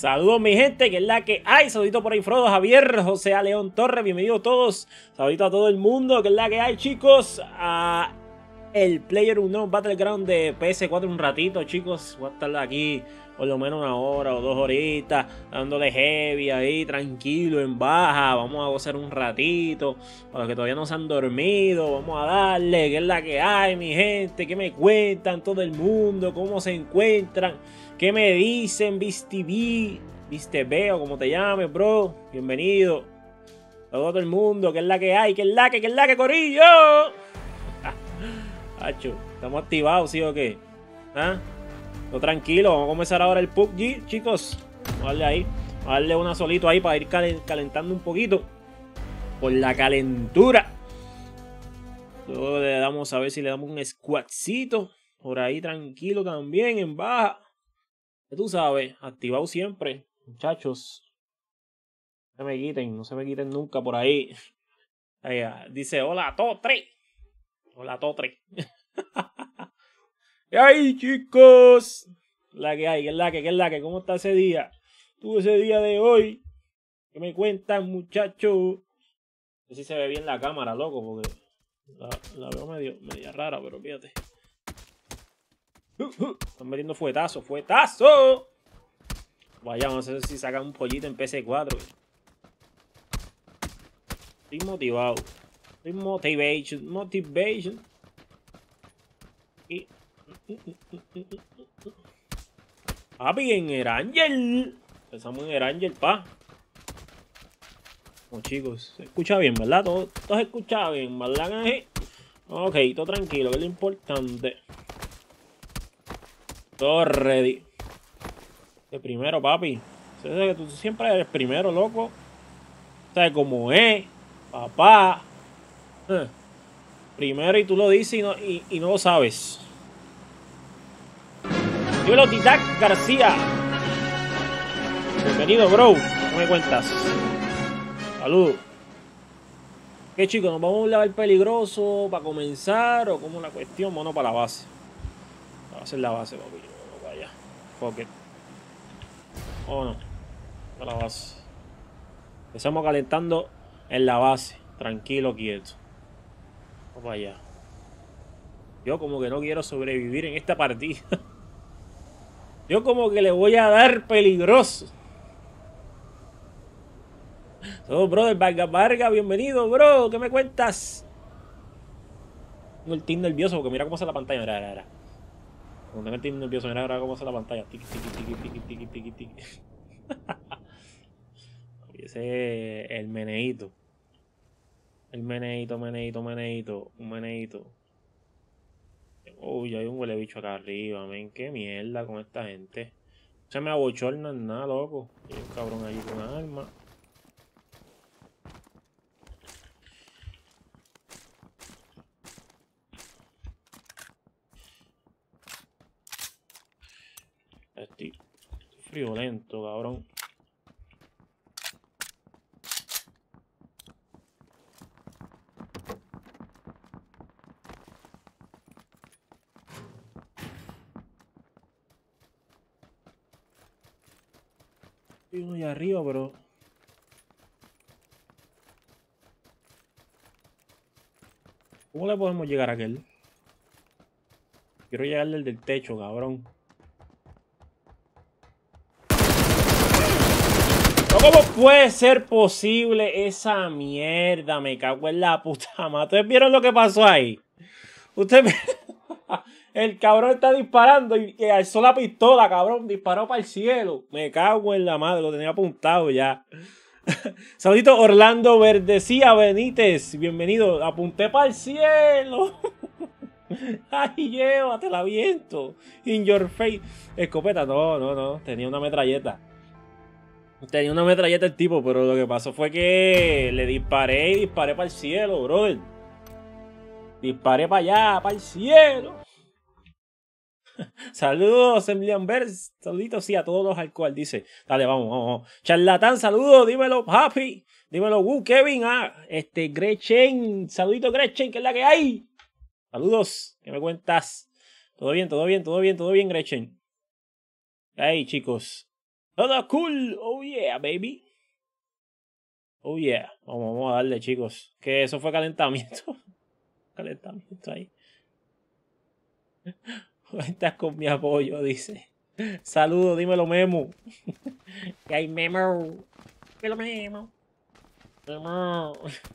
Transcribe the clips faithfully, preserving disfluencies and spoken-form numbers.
Saludos mi gente, que es la que hay. Saludito por ahí Frodo, Javier, José A. León Torres, bienvenidos todos. Saludito a todo el mundo, que es la que hay, chicos. A el PlayerUnknown's Battleground de P S cuatro un ratito, chicos. Voy a estar aquí por lo menos una hora o dos horitas, dándole heavy ahí, tranquilo, en baja. Vamos a gozar un ratito. Para los que todavía no se han dormido, vamos a darle, que es la que hay, mi gente. ¿Qué me cuentan todo el mundo? ¿Cómo se encuentran? ¿Qué me dicen? ¿Viste B? ¿Viste B o como te llames, bro? Bienvenido. Todo, todo el mundo, que es la que hay, que es la que, que es la que, corillo. Hacho, ¿estamos activados, sí o qué? ¿Ah? Todo tranquilo, vamos a comenzar ahora el P U B G, chicos. Vamos a darle ahí, vamos a darle una solito ahí para ir calentando un poquito. Por la calentura. Luego le damos a ver si le damos un squadcito. Por ahí tranquilo también, en baja. Tú sabes, activado siempre, muchachos. No se me quiten, no se me quiten nunca por ahí. Ahí dice, hola, Totre. Hola, Totre. ¡Ay, chicos! La que hay, que es la que, que es la que. ¿Cómo está ese día? Tuve ese día de hoy. ¿Qué me cuentan, muchachos? No sé si se ve bien la cámara, loco, porque la, la veo medio, media rara, pero fíjate. Uh, uh, están metiendo fuetazo, fuetazo. Vaya, vamos a ver si sacan un pollito en P S cuatro. Estoy motivado. Estoy motivation. Motivation. Y... Papi, en Erangel. Empezamos en Erangel, pa. Oh, chicos, se escucha bien, ¿verdad? Todo, todo se escucha bien, ¿verdad? Ok, todo tranquilo, que es lo importante. Todo ready. De primero, papi. Que tú siempre eres primero, loco. ¿Sabes cómo es? Papá. Eh. Primero y tú lo dices y no, y, y no lo sabes. Dímelo, Titac García. Bienvenido, bro. ¿Qué me cuentas? Saludos. ¿Qué, chicos? ¿Nos vamos a un level peligroso para comenzar o cómo es la cuestión? Bueno, para la base. La base es la base, papi. No vaya. Fuck it. Oh, no. Para la base. Empezamos calentando en la base. Tranquilo, quieto. Vamos para allá. Yo como que no quiero sobrevivir en esta partida. Yo como que le voy a dar peligroso. Todo, brother, Vargas Vargas, bienvenido, bro. ¿Qué me cuentas? Tengo el team nervioso porque mira cómo está la pantalla. Mira, mira, mira. Cuando tengo el team nervioso, mira, mira cómo está la pantalla. Tiki, tiki, tiki, tiki, tiki, tiki, tiki. Ese es el meneíto. El meneíto, meneíto, meneíto. Un meneíto. Uy, hay un huele bicho acá arriba, men. Qué mierda con esta gente. No se me abochornan nada, loco. Hay un cabrón allí con un arma. Estoy, estoy friolento, cabrón. Estoy uno allá arriba, pero... ¿Cómo le podemos llegar a aquel? Quiero llegarle al del techo, cabrón. ¿Cómo puede ser posible esa mierda? Me cago en la puta madre. ¿Ustedes vieron lo que pasó ahí? Ustedes... El cabrón está disparando y que alzó la pistola, cabrón. Disparó para el cielo. Me cago en la madre. Lo tenía apuntado ya. Saludito Orlando Verdecía Benítez. Bienvenido. Apunté para el cielo. Ay, llévatela, viento. In your face. Escopeta. No, no, no. Tenía una metralleta. Tenía una metralleta el tipo, pero lo que pasó fue que le disparé y disparé para el cielo, brother. Disparé para allá, para el cielo. Saludos, Emilian Vers. Saluditos, sí, a todos los alcohol. Dice, dale, vamos, vamos, vamos. Charlatán, saludos, dímelo, Happy. Dímelo, Wu, Kevin. Ah, este, Gretchen. Saludito, Gretchen, que es la que hay. Saludos, ¿qué me cuentas? Todo bien, todo bien, todo bien, todo bien, Gretchen. Hey, chicos. Todo cool. Oh yeah, baby. Oh yeah. Vamos, vamos a darle, chicos. Que eso fue calentamiento. Calentamiento ahí. Estás con mi apoyo, dice. Saludos, dímelo, Memo. Que hay Memo. Dímelo, Memo. Memo.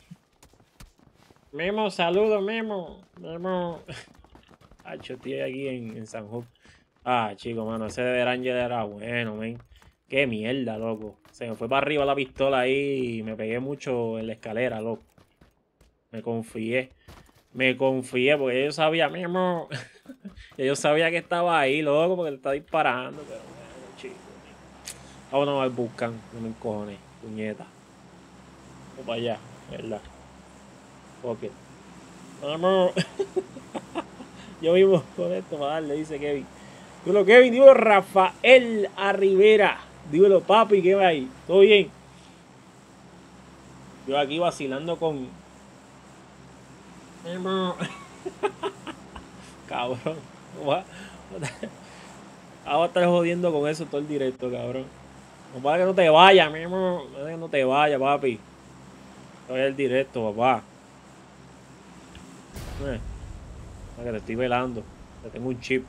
Memo, saludos, Memo. Memo. Ah, yo estoy aquí en, en San Juan. Ah, chico, mano, ese de Angel era bueno, men. Qué mierda, loco. Se me fue para arriba la pistola ahí y me pegué mucho en la escalera, loco. Me confié. Me confié porque yo sabía, Memo. Yo sabía que estaba ahí, loco, porque le está disparando. Pero bueno, chico. Vámonos al buscan, no me encojones, puñeta. Vamos para allá, ¿verdad? Ok. Vamos. Yo vivo con esto para darle, dice Kevin. Dímelo, Kevin, dímelo, Rafael a Rivera. Dímelo, papi, ¿qué va ahí? ¿Todo bien? Yo aquí vacilando con. Cabrón. Voy a estar jodiendo con eso todo el directo, cabrón. No para que no te vayas, mi amor. No para que no te vayas, papi. Estoy el directo, papá. Eh, para que te estoy velando. Te tengo un chip.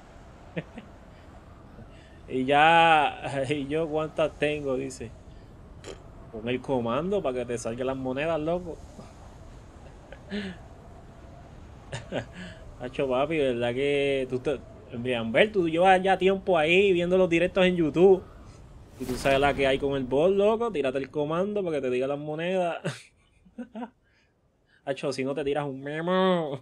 Y ya. Y yo cuántas tengo, dice. Con el comando para que te salgan las monedas, loco. Hacho, papi, ¿verdad que tú te. Bien, ver, tú llevas ya tiempo ahí viendo los directos en YouTube. Y tú sabes la que hay con el bot, loco. Tírate el comando para que te diga las monedas. Hacho, si no te tiras un memo.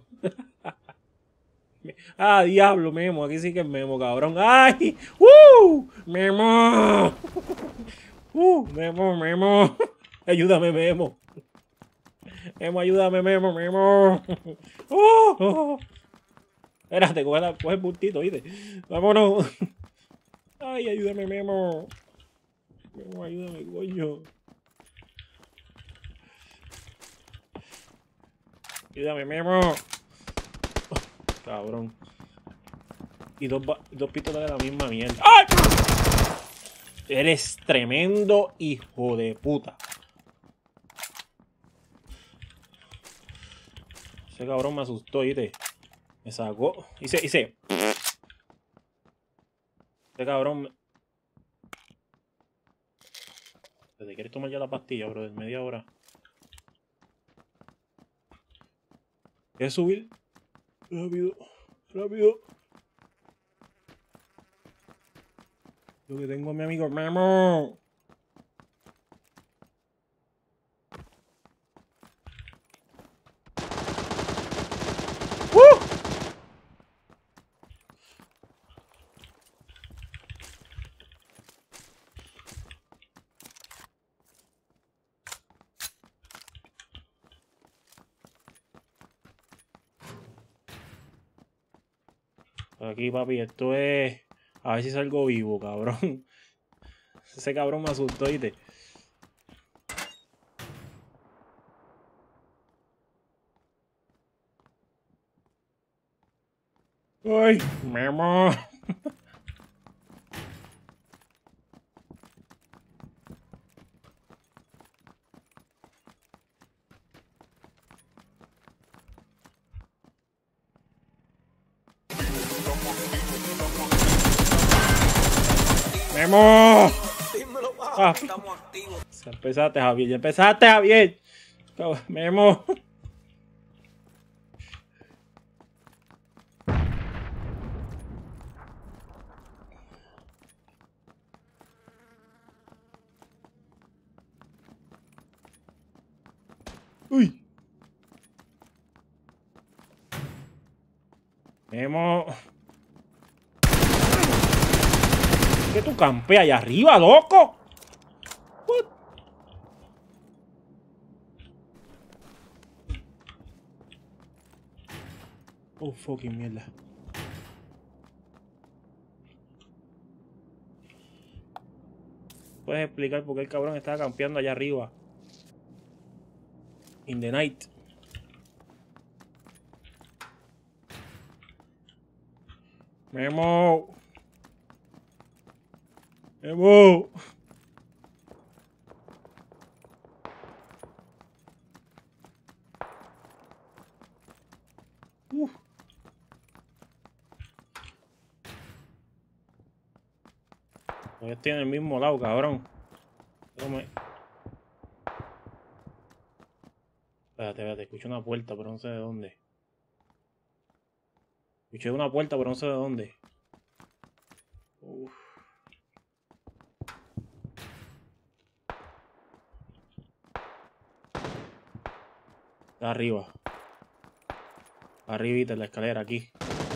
Ah, diablo, Memo. Aquí sí que es Memo, cabrón. ¡Ay! ¡Uh! ¡Memo! ¡Uh! Memo, Memo. Ayúdame, Memo. Memo, ayúdame, Memo, Memo. ¡Oh! ¡Oh! Espérate, coge, la, coge el bultito, ¿viste? Vámonos. Ay, ayúdame, Memo. Memo, ayúdame, coño. Ayúdame, Memo. Oh, cabrón. Y dos, dos pistolas de la misma mierda. ¡Ay! Eres tremendo hijo de puta. Ese cabrón me asustó, ¿viste? Me sacó. Hice, hice. Ese cabrón. ¿Te quieres tomar ya la pastilla, bro? De media hora. ¿Quieres subir? Rápido, rápido. Lo que tengo a mi amigo Memo. ¡Uh! Aquí, papi, esto es. A ver si salgo vivo, cabrón. Ese cabrón me asustó, ¿viste? ¡Ay! Memo. ¡Memo! Ah, ya empezaste, Javier. Ya empezaste, Javier. Memo. Uy. Memo. ¿Qué tú campeas allá arriba, loco? What? Oh, fucking mierda. ¿Puedes explicar por qué el cabrón estaba campeando allá arriba? In the night. Memo. Memo. Uf. Todavía estoy en el mismo lado, cabrón. Me... Espérate, espérate, escucho una puerta, pero no sé de dónde. Escuché una puerta, pero no sé de dónde. Uf. Está arriba. Arribita en la escalera, aquí.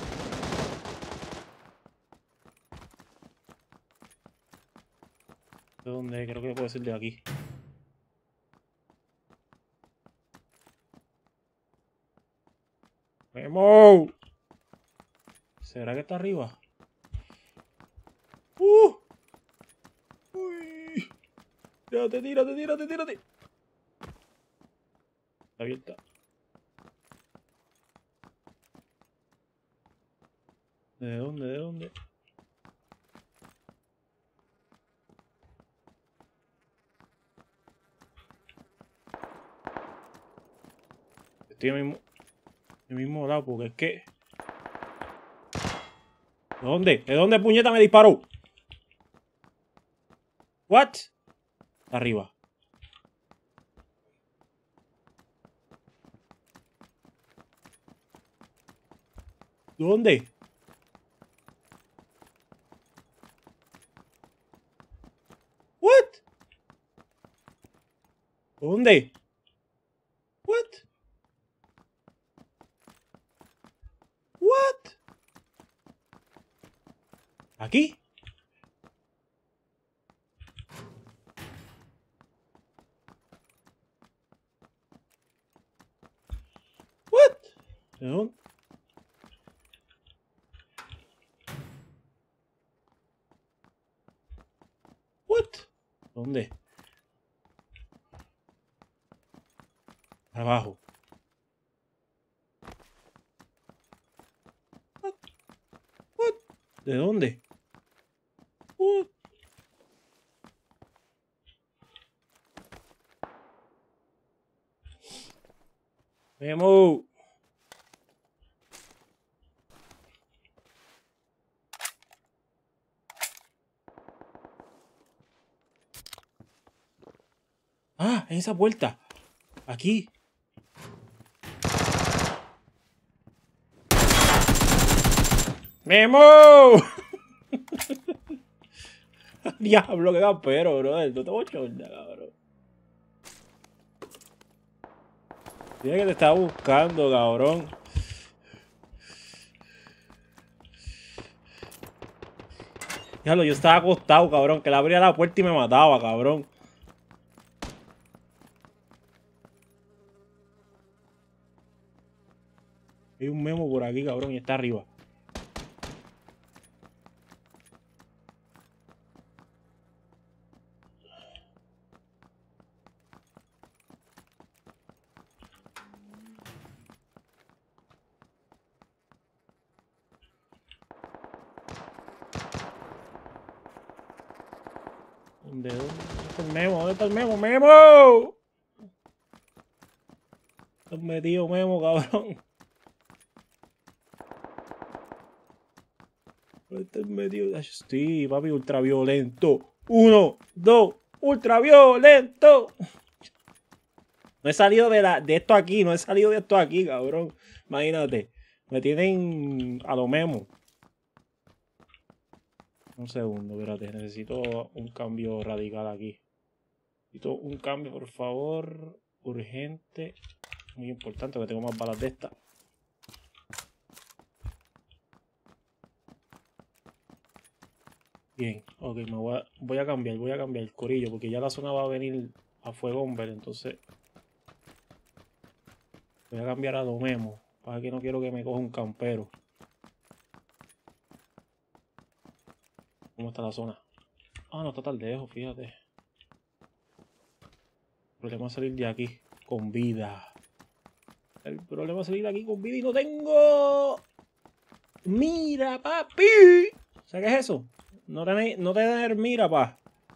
¿De dónde? Creo que puede ser de aquí. ¡Memo! ¿Será que está arriba? ¡Uh! ¡Uy! Tírate, tírate, tírate, tírate. Está abierta. ¿De dónde? ¿De dónde? Estoy en el mismo, en el mismo lado, porque es que... ¿De dónde? ¿De dónde puñeta me disparó? ¿What? Está arriba. ¿Dónde? What? ¿Dónde? What? What? ¿Aquí? What? ¿De dónde? What? ¿Dónde? Abajo. What? What? ¿De dónde? What? Memo. Ah, en esa puerta. Aquí. ¡Memo! Diablo, qué campero, bro. No te voy a chornar, cabrón. Dile que te estaba buscando, cabrón. Diablo, yo estaba acostado, cabrón. Que le abría la puerta y me mataba, cabrón. Hay un Memo por aquí, cabrón, y está arriba. ¿Dónde, dónde está el Memo? ¿Dónde está el Memo? ¡Memo! Estás metido, Memo, cabrón. ¿Dónde estás metido? Sí, papi, ultraviolento. Uno, dos, ultraviolento. No he salido de, la, de esto aquí, no he salido de esto aquí, cabrón. Imagínate, me tienen a lo Memo. Un segundo, espérate, necesito un cambio radical aquí. Necesito un cambio, por favor, urgente. Muy importante, que tengo más balas de estas. Bien, ok, me voy a, voy a cambiar, voy a cambiar el corillo, porque ya la zona va a venir a fuego, hombre, entonces voy a cambiar a lo Memo, para que no quiero que me coja un campero. ¿Cómo está la zona? Ah, no está tan lejos, fíjate. El problema es salir de aquí con vida. El problema es salir de aquí con vida y no tengo... ¡Mira, papi! ¿Sabes qué es eso? No te, no te den mira, pa.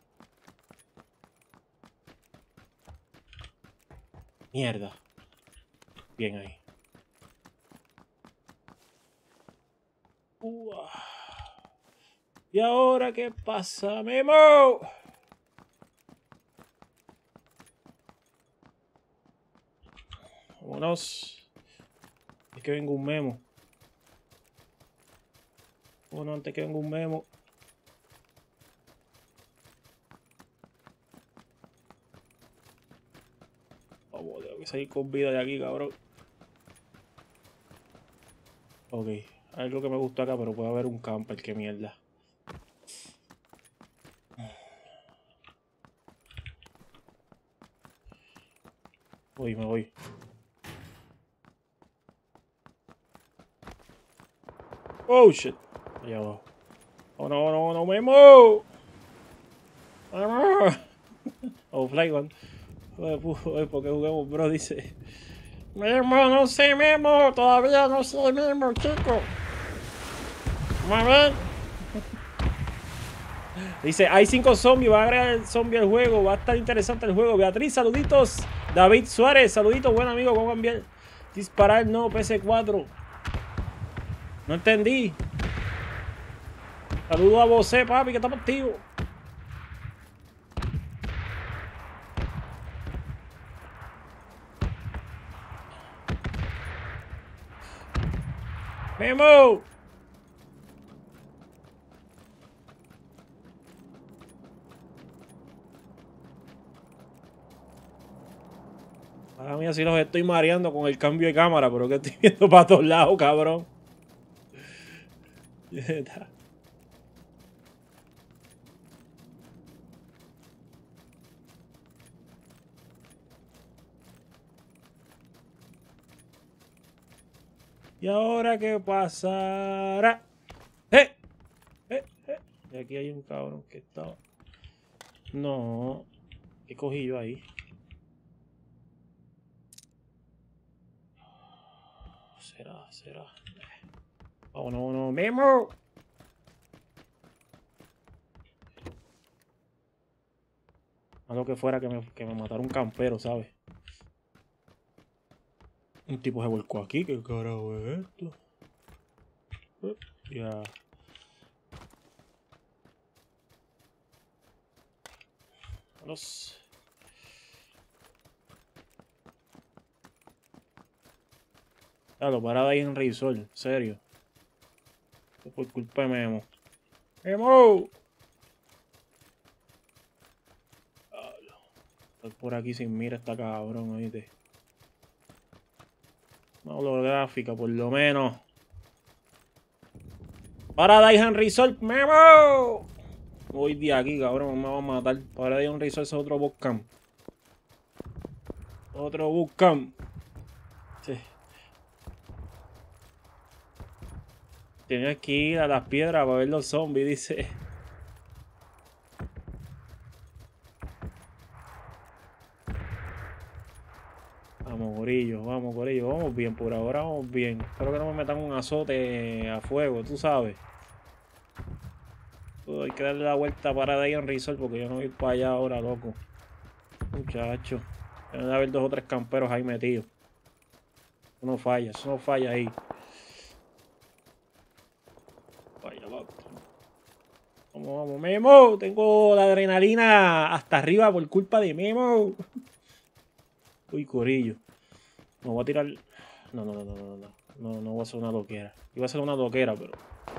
Mierda. Bien ahí. Uah. ¿Y ahora qué pasa, Memo? Vámonos. Es que vengo un Memo. Bueno, antes que venga un Memo. Vamos, tengo que salir con vida de aquí, cabrón. Ok, algo que me gusta acá, pero puede haber un camper, qué mierda. Voy, me voy. Oh shit. Allá abajo. Oh no, no, no, Memo. Oh, fly one. Oye, porque jugamos, bro, dice. Memo, no sé, Memo. Todavía no sé, Memo, chico. Vamos a ver. Dice, hay cinco zombies, va a agregar el zombie al juego, va a estar interesante el juego. Beatriz, saluditos. David Suárez, saluditos, buen amigo, ¿cómo van bien? Disparar, no, P S cuatro. No entendí. Saludos a vos, papi, que estamos activos. Memo. A mí así los estoy mareando con el cambio de cámara, pero que estoy viendo para todos lados, cabrón. ¿Y ahora qué pasará? ¡Eh! ¡Eh! ¡Eh! Y aquí hay un cabrón que estaba... No. ¿Qué cogí yo ahí? Será, será. Oh, no, no, Memo. A lo que fuera que me, que me matara un campero, ¿sabes? Un tipo se volcó aquí. ¿Qué carajo es esto? Uh, ya. Vámonos. Claro, parada ahí en Risol, en serio. Es por culpa de Memo. ¡Memo! Estoy por aquí sin mira esta cabrón, oíste. Una holográfica, por lo menos. Paradise and Resort, Memo. Voy de aquí, cabrón, me va a matar. Paradise and Resort es otro bootcamp. Otro bootcamp. Sí. Tienes que ir a las piedras para ver los zombies, dice. Vamos, gorillo, vamos, gorillo, vamos bien, por ahora vamos bien. Espero que no me metan un azote a fuego, tú sabes. Hay que darle la vuelta para de ahí en Resort porque yo no voy para allá ahora, loco. Muchacho. Debe de haber dos o tres camperos ahí metidos. Eso no falla, eso no falla ahí. Vaya, loco. Vamos, vamos, Memo. Tengo la adrenalina hasta arriba por culpa de Memo. Uy, corillo. Me voy a tirar... No, no, no, no, no, no. No, no voy a hacer una loquera. Iba a hacer una loquera, pero...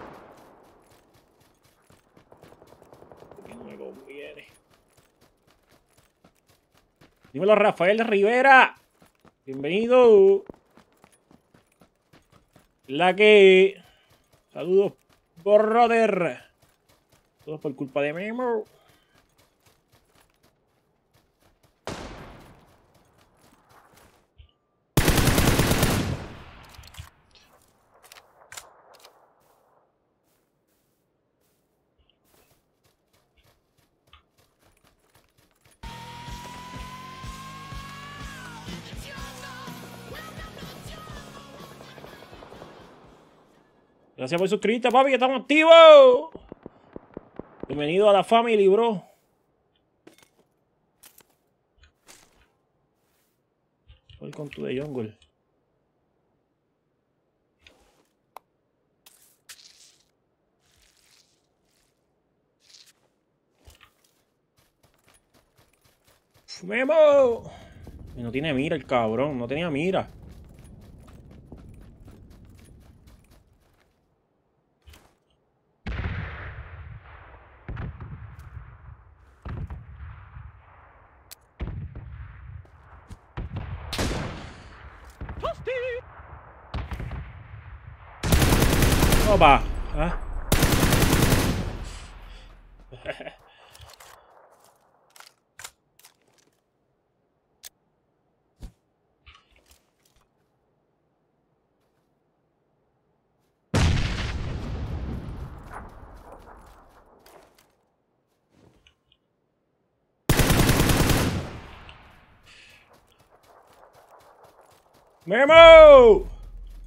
no me conviene. Dímelo, Rafael Rivera. Bienvenido. La que... Saludos, brother. Todo por culpa de Memo. Gracias por suscribirte, papi, que estamos activos. Bienvenido a la family, bro. Welcome to the jungle. ¡Memo! Y no tiene mira el cabrón, no tenía mira. Opa. ¿Ah? ¡Memo!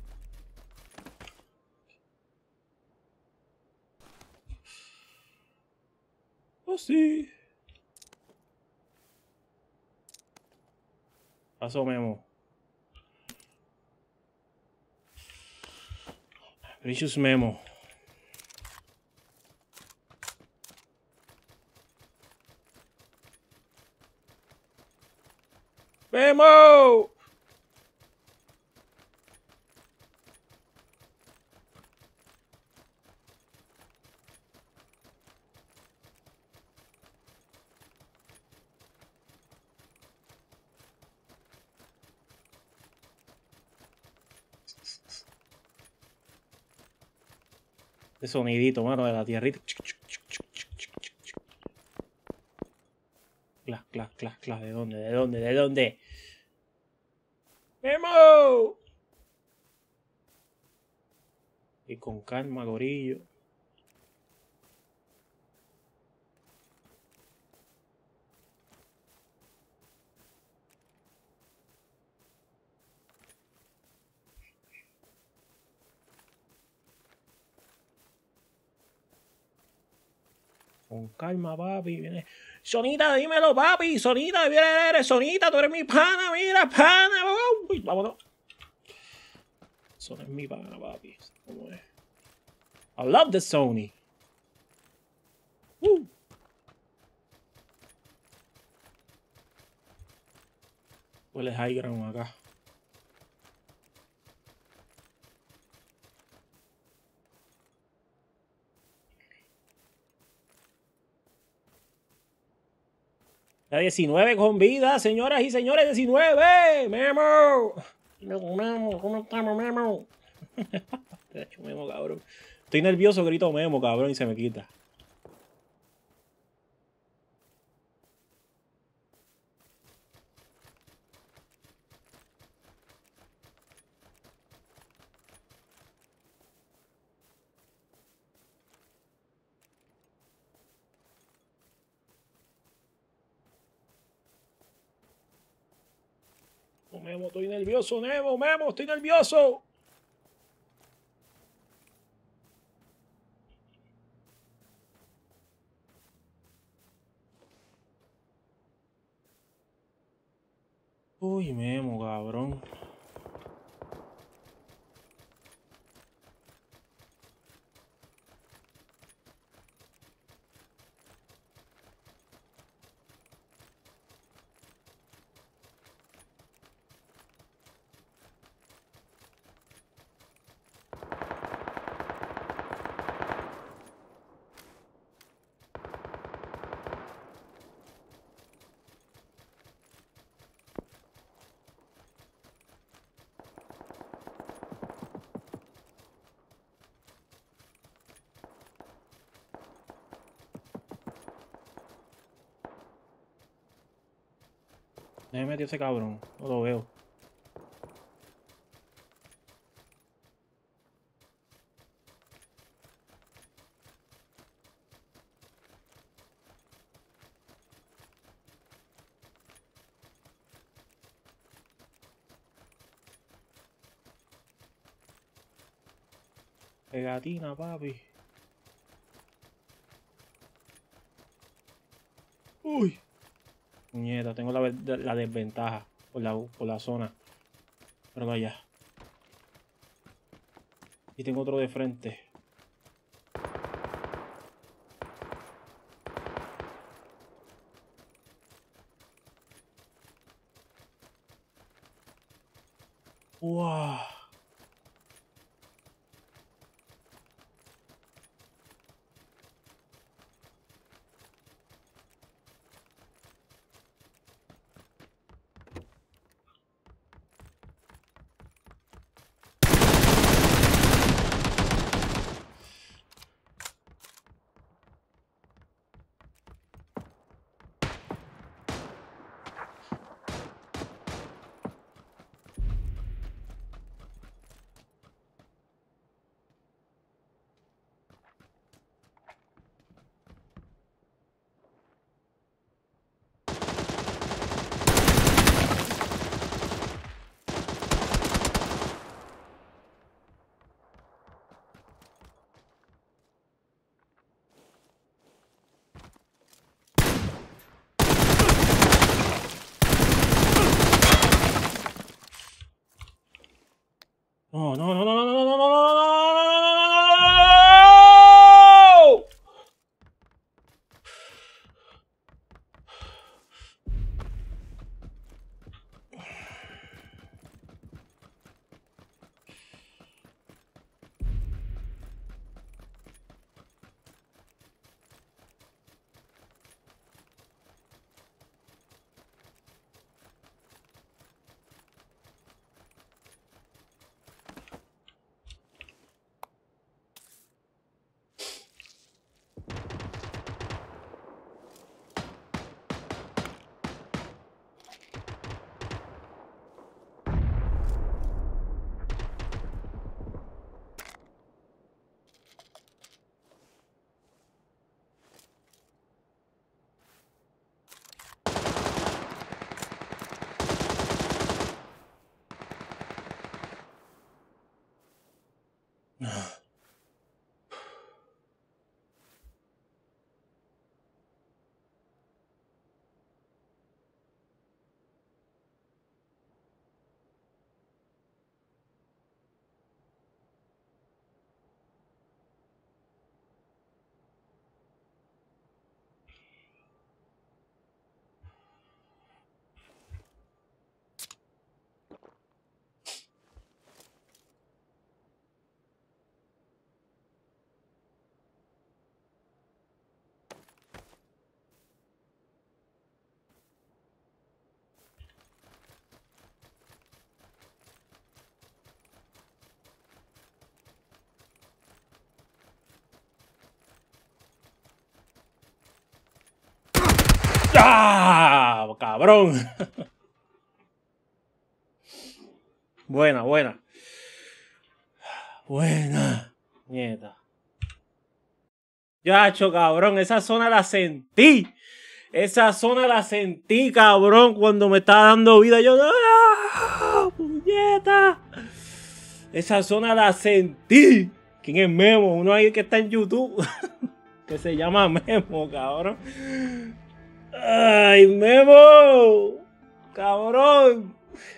Oh, sí. Pasó Memo. Precious Memo. ¡Memo! De sonidito, mano, de la tierrita. Clas, clas, clas, clas. ¿De dónde? ¿De dónde? ¿De dónde? ¡Memo! Y con calma, gorillo. Con calma, papi. Viene. Sonita, dímelo, papi. Sonita, viene, eres Sonita, tú eres mi pana, mira, pana. Uy, vámonos. Son es mi pana, papi. ¿Cómo es? I love the Sony. Uh. Huele high ground acá. La diecinueve con vida, señoras y señores, diecinueve. Memo. Memo, ¿cómo estamos, Memo? Te he hecho Memo, cabrón. Estoy nervioso, grito Memo, cabrón, y se me quita. Oh, Memo, estoy nervioso, Memo, Memo, estoy nervioso. Uy, Memo, cabrón. ¿Dónde me metió ese cabrón? No lo veo. Pegatina, papi. Nieta, tengo la, la desventaja por la, por la zona. Pero vaya. Y tengo otro de frente. ¡Wow! No, no, no, no, no, no, no, no, no, no, no. ¡Ah! ¡Cabrón! Buena, buena. Buena. Nieta. Yacho, cabrón, esa zona la sentí. Esa zona la sentí, cabrón, cuando me estaba dando vida. Yo, ¡ah! ¡Puñeta! Esa zona la sentí. ¿Quién es Memo? Uno ahí que está en YouTube. Que se llama Memo, cabrón. ¡Ay, Memo! ¡Cabrón!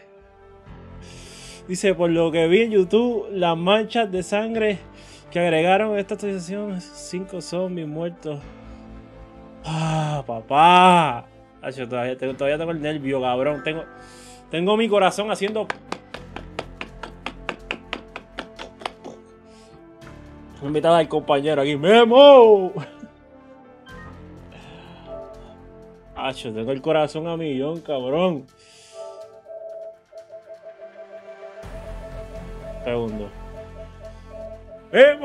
Dice, por lo que vi en YouTube, las manchas de sangre que agregaron a esta actualización, cinco zombies muertos. ¡Ah, papá! Ay, yo todavía, tengo, todavía tengo el nervio, cabrón. Tengo, tengo mi corazón haciendo... Invitada al compañero aquí. ¡Memo! Ay, yo tengo el corazón a millón, cabrón. Segundo. ¡Memo!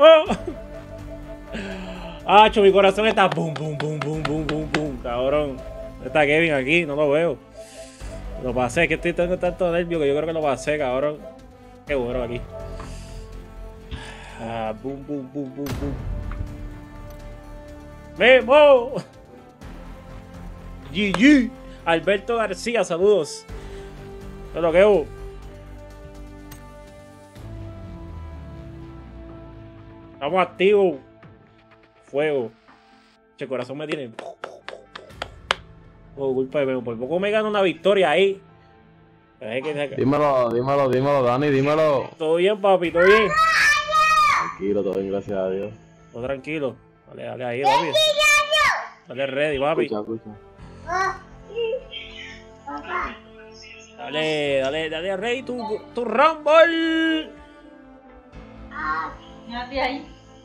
Acho, mi corazón está boom, boom, boom, boom, boom, boom, boom, cabrón. Está Kevin aquí, no lo veo. Lo pasé, que estoy tengo tanto nervio que yo creo que lo pasé, cabrón. Qué bueno aquí. Ah, boom, boom, boom, boom, boom. ¡Memo! G G. Alberto García, saludos. ¿Qué es lo que hubo? Estamos activos. Fuego. Che, corazón me tiene. Por culpa de Memo. Por poco me gano una victoria ahí. Es que... Dímelo, dímelo, dímelo, Dani, dímelo. Todo bien, papi, todo bien. Tranquilo, todo bien, gracias a Dios. Todo tranquilo. Dale, dale ahí, papi. Dale ready, papi. Escucha, escucha. Dale, dale, dale ready tu, tu Rumble. Mírate ahí.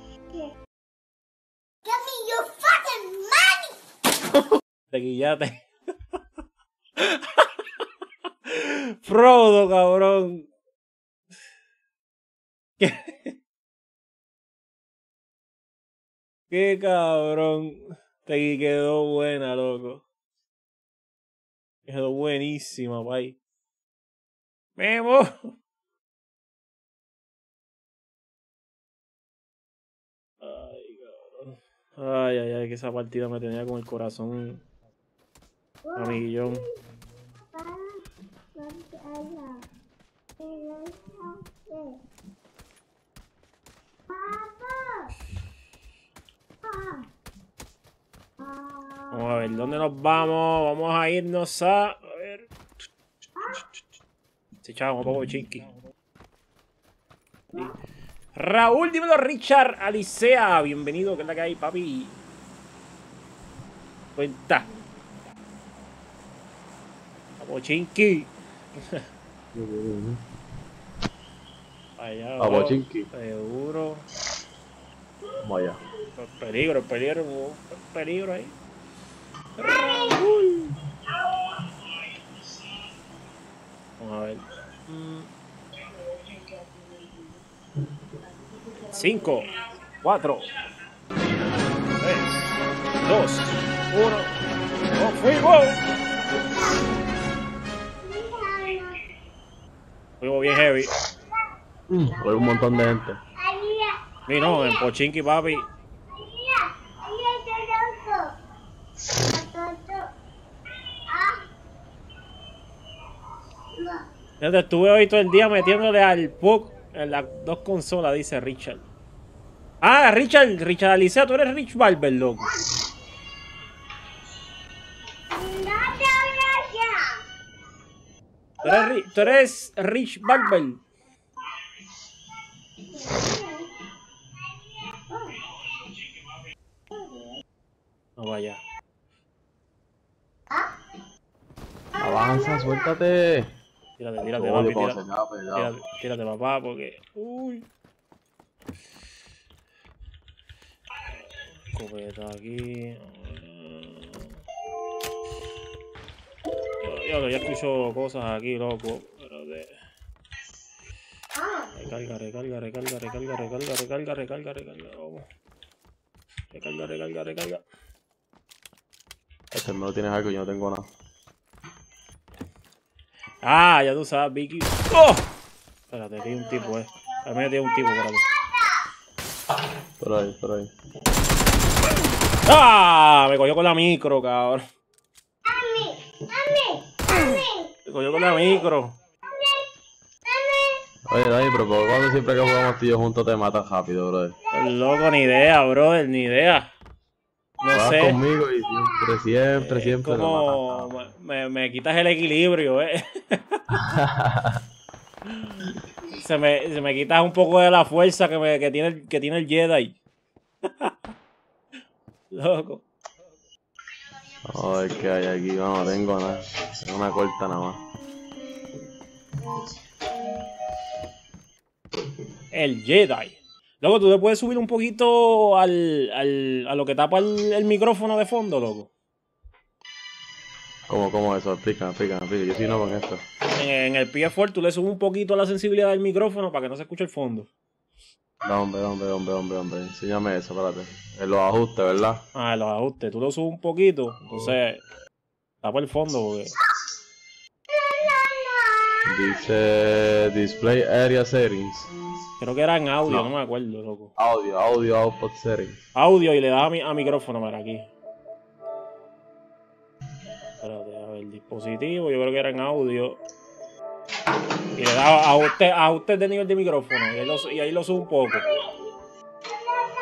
Give me your fucking money! Te guillate. Frodo, cabrón. ¿Qué? Qué cabrón. Te quedó buena, loco. Quedó buenísima, pay. Memo. Ay, cabrón. Ay, ay, ay, que esa partida me tenía con el corazón a millón. Vamos a ver, ¿dónde nos vamos? Vamos a irnos a... A ver... Sí, chavo, un poco chinky. Raúl, dímelo, Richard, Alicea, bienvenido, ¿qué es la que hay, papi? Cuenta. Vamos, chinky. Allá, Vamos, chinky. Seguro. Vamos allá. El peligro, el peligro, el peligro ahí. Raúl. Vamos a ver. Cinco, cuatro, tres, dos, uno. ¡Nos fuimos! Fuimos bien heavy. Mm, hay un montón de gente. Y no, en Pochinki, papi. Yo te estuve hoy todo el día metiéndole al P U C en las dos consolas, dice Richard. Ah, Richard, Richard Alicea, tú eres Rich Barber, loco. Tú eres, tú eres Rich Barber. No vaya. Avanza, suéltate. Tírate, tírate, Odio papi, cuando tírate, se queda pegado. tírate, tírate, papá, porque... Uy. Escopeta aquí. Yo, yo ya escucho cosas aquí, loco. Espérate. Recarga, recarga, recarga, recarga, recarga, recarga, recarga, recarga. Vamos. Recarga, recarga, recarga. Este no tienes algo y yo no tengo nada. Ah, ya tú sabes, Vicky. ¡Oh! Espérate, aquí hay un tipo, eh. A mí me tiene un tipo, espérate. Por ahí, por ahí. ¡Ah! Me cogió con la micro, cabrón. Me cogió con la micro. Oye, Dani, pero ¿por cuando siempre que jugamos tú y yo juntos te matas rápido, brother? Loco, ni idea, brother, ni idea. No Vas sé. conmigo y siempre, siempre, Es siempre como me matas. me, me quitas el equilibrio, eh. se, me, se me quitas un poco de la fuerza que, me, que, tiene, el, que tiene el Jedi. Loco. A ver qué hay aquí. No, no tengo nada. Tengo una corta nada más. El Jedi. Loco, ¿tú te puedes subir un poquito al, al, a lo que tapa el, el micrófono de fondo, loco? ¿Cómo, cómo eso? Explícame, explícame, explícame. Yo sí no con esto. En, en el P F cuatro tú le subes un poquito la sensibilidad del micrófono para que no se escuche el fondo. No, hombre, hombre, hombre, hombre, hombre. Enséñame eso, espérate. En los ajustes, ¿verdad? Ah, los ajustes. Tú lo subes un poquito, entonces tapa el fondo porque... Dice Display Area Settings. Creo que era en audio, no, No. me acuerdo, loco. Audio, audio, output settings. Audio y le das a, mi, a micrófono para aquí. Espérate, a ver, dispositivo, yo creo que era en audio. Y le das a ajuste, ajuste de nivel de micrófono y ahí lo, y ahí lo sube un poco.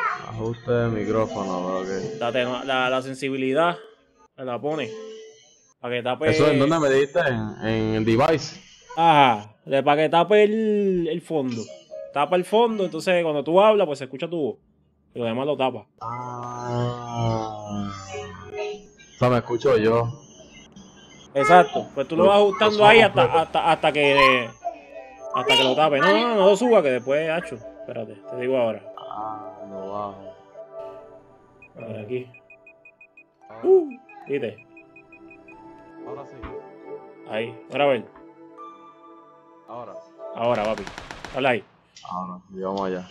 Ajuste de micrófono, ok. La, teno- la, la sensibilidad, la pone. Para que tape... ¿Eso en dónde me diste? En, en el device. Ajá, de para que tape el, el fondo. Tapa el fondo, entonces cuando tú hablas, pues se escucha tu voz. Y lo demás lo tapa. Ah. O sea, me escucho yo. Exacto, pues tú lo vas ajustando ahí hasta, hasta, hasta que hasta que lo tape. No, no, no lo suba, que después, hacho. Espérate, te digo ahora. Ah, no bajo. A ver, aquí. Uh, ¿viste? Ahora sí. Ahí, ahora a ver. Ahora. Ahora, papi. Habla ahí. Ahora, sí, vamos allá.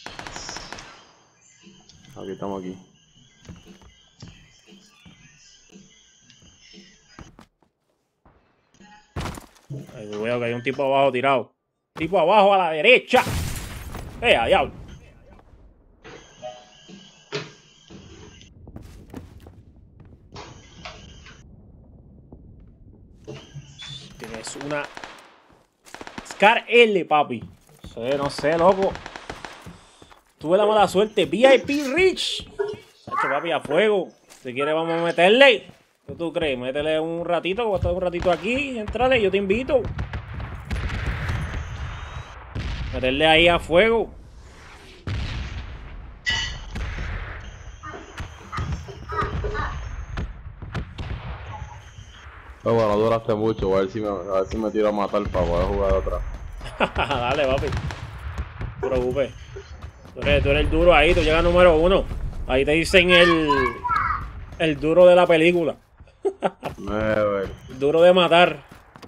Aquí estamos aquí. Ahí veo que hay un tipo abajo tirado. Tipo abajo a la derecha. ¡Eh, a diablo! Tienes una Scar L, papi. No sé, no sé, loco. Tuve la mala suerte. V I P Rich. Hacho, papi, a fuego. Si quieres, vamos a meterle. ¿Qué tú crees? Métele un ratito. Voy a estar un ratito aquí. Entrale, yo te invito. Meterle ahí a fuego. Pero bueno, duraste mucho, a ver si me, a ver si me tiro a matar para poder jugar otra. Dale, papi. No te preocupes. Tú eres, tú eres el duro ahí, tú llegas número uno. Ahí te dicen el. El duro de la película. Nueve. El duro de matar.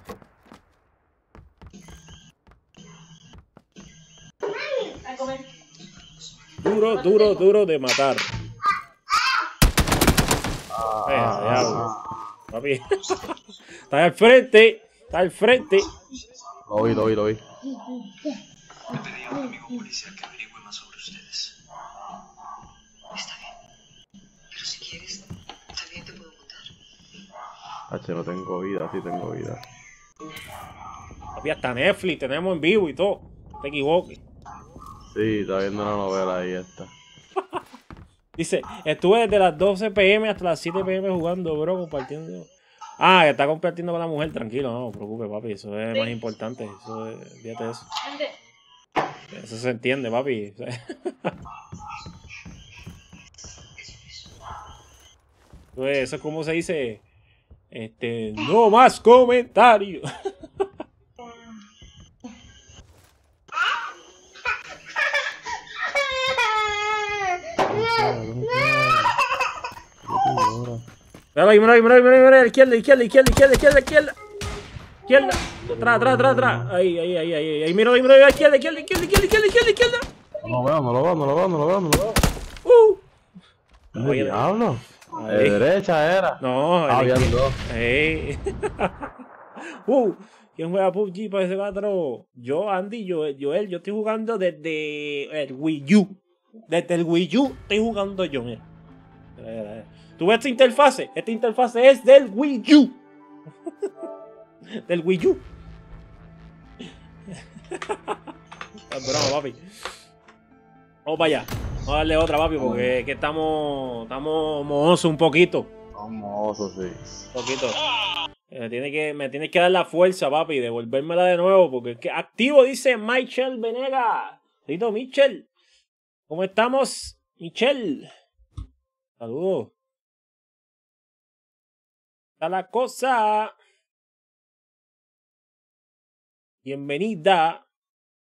Duro, duro, duro de matar. Ah, Eh, ah, diablo. ah. Papi. Está al frente. Está al frente. Lo vi, lo vi, lo vi. Le pedí a un amigo policía que averigüe más sobre ustedes. Está bien. Pero si quieres, también te puedo contar. H, no tengo vida, sí tengo vida. Papi, hasta Netflix tenemos en vivo y todo. No te equivoques. Sí, está viendo una novela ahí esta. Dice, estuve desde las doce pe eme hasta las siete pe eme jugando, bro, compartiendo. Ah, que está compartiendo con la mujer, tranquilo, no, no preocupe, papi, eso es más importante. Eso es, fíjate eso. Eso se entiende, papi. Pues eso es como se dice. Este, no más comentarios. Mira ahí, mira ahí, mira ahí, mira ahí, mira ahí, izquierda, izquierda, izquierda, izquierda, izquierda, izquierda. Izquierda. Atrás, atrás, atrás, atrás. Ahí, ahí, ahí, ahí, ahí, mira ahí, mira ahí, izquierda, izquierda, izquierda, izquierda, izquierda, izquierda, izquierda. No lo veo, no lo veo, no lo veo, no lo veo, no lo veo. Uh. ¿Qué Oye, diablo? ahí. De derecha era. No, Ah, el habían izquierda. dos. Ey. uh, ¿quién juega P U B G para ese cuatro? Yo, Andy, yo, Joel, yo estoy jugando desde el Wii U. Desde el Wii U estoy jugando yo, mira. Mira, mira, mira. ¿Tú ves esta interfase? Esta interfase es del Wii U. Del Wii U. Es broma, papi. Vamos para allá. Vamos a darle otra, papi, porque es que estamos, estamos mohosos un poquito. Famoso, sí. Un poquito. Me tiene que, me tienes que dar la fuerza, papi, y devolvérmela de nuevo, porque es que activo, dice Michelle Venega. Tito Michelle. ¿Cómo estamos, Michelle? Saludos. Está la cosa. Bienvenida.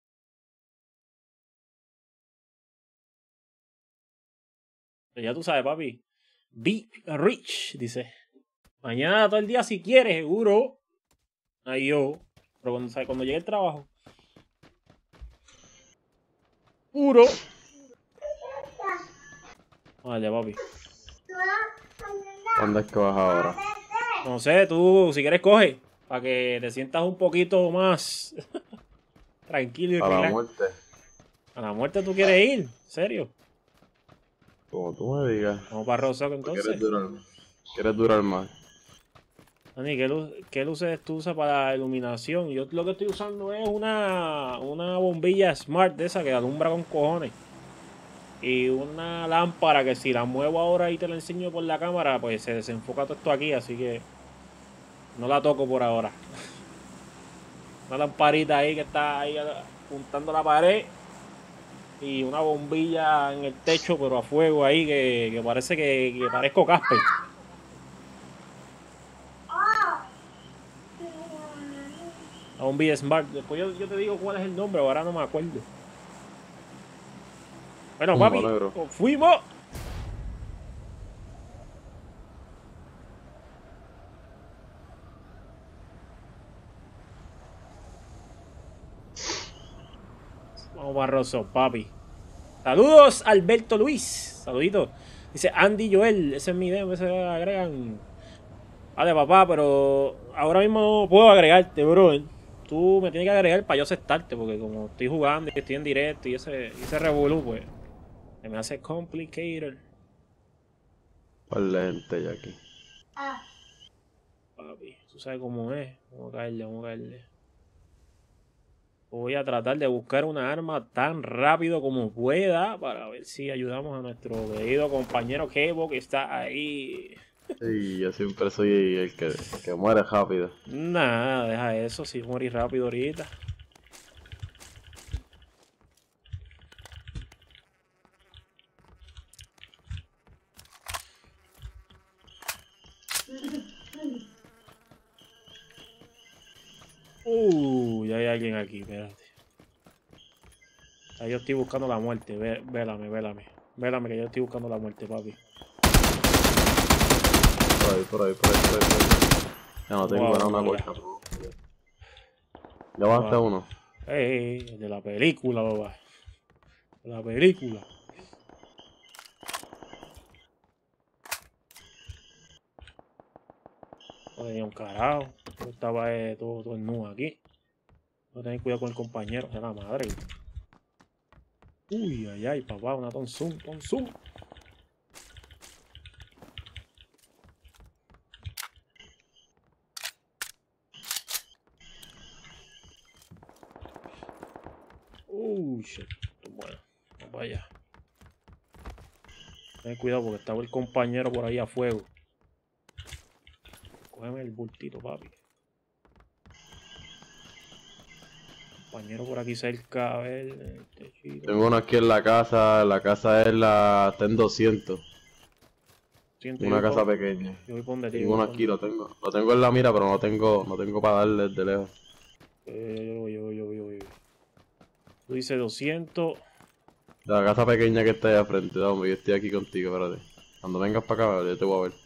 Pero ya tú sabes, papi. Be rich, dice. Mañana todo el día si quieres, seguro. Ahí yo. Pero cuando, ¿sabes? Cuando llegue el trabajo. Puro. Vale, papi. ¿Dónde es que vas ahora? No sé, tú si quieres coge. Para que te sientas un poquito más tranquilo y A la relax. muerte. A la muerte tú quieres ir. ¿En serio? Como tú me digas. Vamos para Rosoc entonces. ¿Quieres durar, ¿Quieres durar más? Dani, ¿qué, luz, ¿qué luces tú usas para la iluminación? Yo lo que estoy usando es una, una bombilla smart de esa que alumbra con cojones. Y una lámpara que si la muevo ahora y te la enseño por la cámara, pues se desenfoca todo esto aquí, así que... No la toco por ahora. Una lamparita ahí que está ahí apuntando a la pared. Y una bombilla en el techo, pero a fuego ahí, que, que parece que, que parezco Casper. La bombilla Smart. Después yo, yo te digo cuál es el nombre, ahora no me acuerdo. Bueno, Zumba, papi, negro. fuimos. Vamos barroso, papi. Saludos, Alberto Luis. Saluditos. Dice Andy Joel. Ese es mi idea. Se agregan. Vale, papá, pero ahora mismo no puedo agregarte, bro. Tú me tienes que agregar para yo aceptarte. Porque como estoy jugando y estoy en directo y ese, y ese revolú, pues. Se me hace complicated. ¿Cuál es gente ya aquí? Papi, tú sabes cómo es. Vamos a caerle, vamos a caerle. Voy a tratar de buscar una arma tan rápido como pueda para ver si ayudamos a nuestro querido compañero Kevo que está ahí. Sí, yo siempre soy el que, el que muere rápido. Nada, deja eso, si morir rápido ahorita. Uh, ya hay alguien aquí, espérate. Ahí yo estoy buscando la muerte, Vé, vélame, vélame. Vélame que yo estoy buscando la muerte, papi. Por ahí, por ahí, por ahí, por ahí. Por ahí. Ya no tengo Wow, nada, una wow, puerta. Ya basta wow. uno. Ey, de la película, papá. De la película. No tenía un carajo. Yo estaba eh, todo, todo en nu aquí. No tener cuidado con el compañero, de la madre. Uy, ay, ay, papá, una Tonsun, Tonsun. Uy, shit. Bueno, vamos para allá. Ten cuidado porque estaba el compañero por ahí a fuego. Cógeme el bultito, papi. Compañero por aquí cerca, a ver, el techito. Tengo uno aquí en la casa. La casa es la. Está en doscientos. Siento, Una yo voy casa pon- pequeña. Yo voy por donde ti, Y yo voy uno por aquí donde- lo tengo. Lo tengo en la mira, pero no tengo, no tengo para darle desde lejos. Eh, Yo, yo, yo, yo, yo. Tú dices doscientos. La casa pequeña que está ahí al frente, hombre, yo estoy aquí contigo, espérate. Cuando vengas para acá, yo te voy a ver.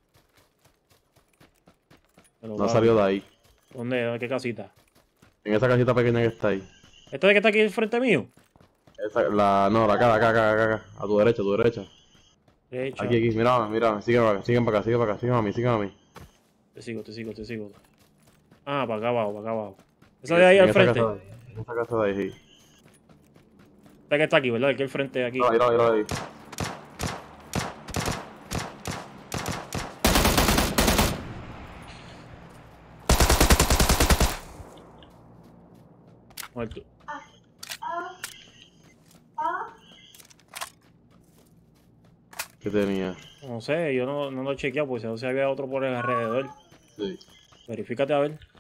Pero, No ha papi, salido de ahí. ¿dónde? ¿De qué casita? En esa casita pequeña que está ahí. ¿Esta de que está aquí enfrente mío? Esa, la, no, la acá, la acá, acá, acá, acá. A tu derecha, a tu derecha. Derecha. Aquí, aquí, mírame, mírame, sígueme para acá, sígueme para acá, sígueme para acá, sígueme a mí, sígueme a mí. Te sigo, te sigo, te sigo. Ah, para acá abajo, para acá abajo. Esa de ahí En al esa frente. casa de ahí, en esa casa de ahí, sí. Esta que está aquí, ¿verdad? El que al frente de aquí. Mira, mira, mira ahí. Muerto. ¿Qué tenía? No sé, yo no, no lo he chequeado porque si no se había otro por el alrededor. Sí. Verifícate a ver.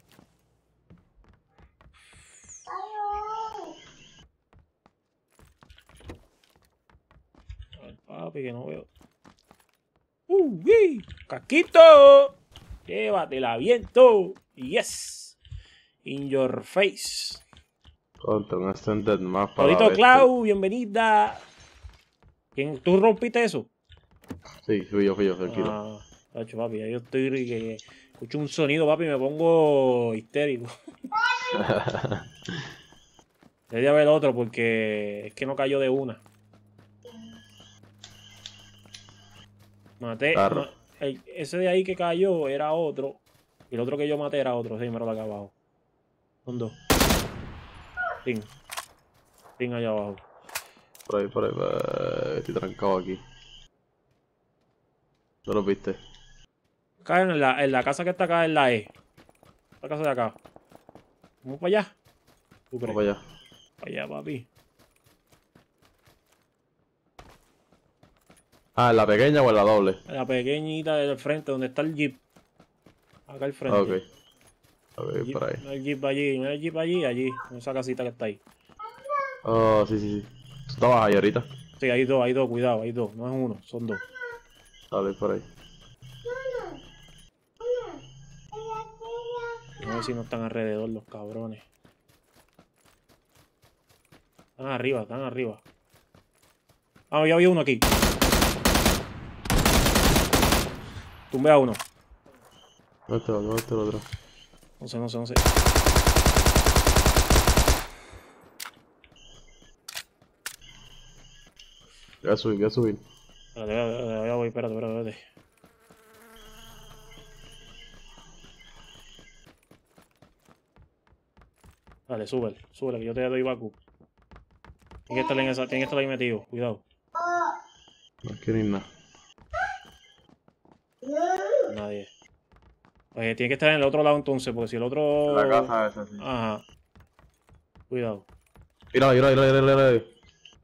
A ver, papi, que no veo. ¡Uy! ¡Casquito! Llévatela, viento. Yes. In your face. Contra un extended más para Todito ver. Clau, bienvenida. ¿Quién, ¿Tú rompiste eso? Sí, fui yo, fui yo, tranquilo. Ah, tacho, papi, ya yo estoy que escucho un sonido, papi, y me pongo histérico. Debería haber otro porque es que no cayó de una. Maté. Claro. ma- el- ese de ahí que cayó era otro. Y el otro que yo maté era otro. Sí, mira acá abajo. Son dos. Ping. Ping allá abajo. Por ahí, por ahí, por ahí. Estoy trancado aquí. ¿No lo viste? Acá en la, en la casa que está acá en la E. La casa de acá. Vamos para allá. ¿Tú crees? Vamos para allá. Para allá, papi. Ah, ¿en la pequeña o en la doble? La pequeñita del frente donde está el jeep. Acá al frente. Ok. Ok, El jeep, por ahí. no el jeep allí, no el jeep allí, allí. En esa casita que está ahí. Oh, sí, sí, sí. ¿Tú estabas ahí ahorita? Sí, hay dos, hay dos, cuidado, hay dos. No es uno, son dos. Dale, por ahí. A ver si no están alrededor los cabrones. Están arriba, están arriba. Ah, ya había uno aquí. Tumbé a uno. ¿Dónde está el otro? ¿Dónde está el otro? No sé, no sé, no sé. Voy a subir, voy a subir. Espérate, espérate, ya voy, espérate, espérate, espérate. Dale, sube, sube, que yo te doy backup. Tiene que estar en esa, tiene que estar ahí metido, cuidado. No quiero ir nada. Nadie. Oye, tiene que estar en el otro lado entonces, porque si el otro... La casa esa, sí. Ajá. Cuidado. Mira, mira, mira, mira, mira, mira.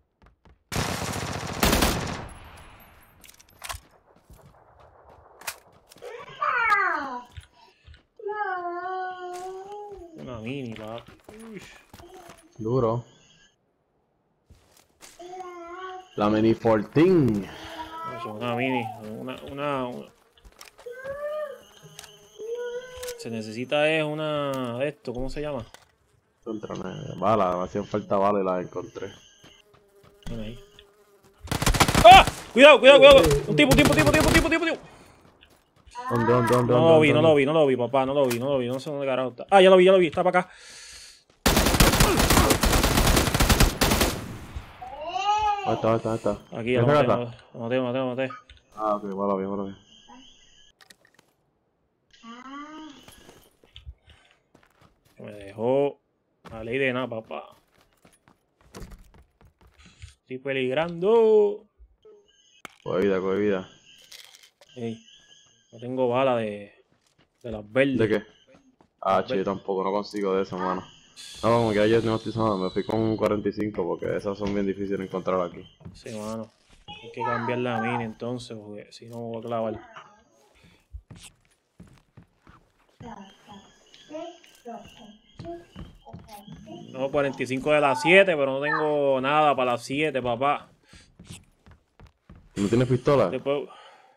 Una mini, papi. Uy. Duro. La mini catorce. No, una mini. Una, una, una. Se necesita es una... Esto, ¿cómo se llama? Contra una bala, me hacían falta bala y la encontré. Ven ahí. ¡Ah! Cuidado, cuidado, cuidado. Un tipo, un tipo, un tipo, un tipo, un tipo, un tipo, un tipo. ¿Dónde, dónde, dónde? No lo vi, no lo vi, no lo vi, papá, no lo vi, no lo vi, no sé dónde carajo está. Ah, ya lo vi, ya lo vi, está para acá. ¿Dónde está, dónde está, dónde está? Aquí, ya lo maté, lo maté, lo maté, lo maté, lo maté. Ah, ok, mala bien, mala bien. Me dejó la ley de nada, papá. Estoy peligrando. Coge vida, coge vida. Ey, no tengo bala de, de las verdes. ¿De qué? Ah, che, yo tampoco, no consigo de eso, mano. No, como que ayer no estoy usando, me fui con un cuarenta y cinco porque esas son bien difíciles de encontrar aquí. Sí, mano. Hay que cambiar la mini entonces, porque si no me voy a clavar. No, cuarenta y cinco de las siete, pero no tengo nada para las siete, papá. ¿Y no tienes pistola? Después...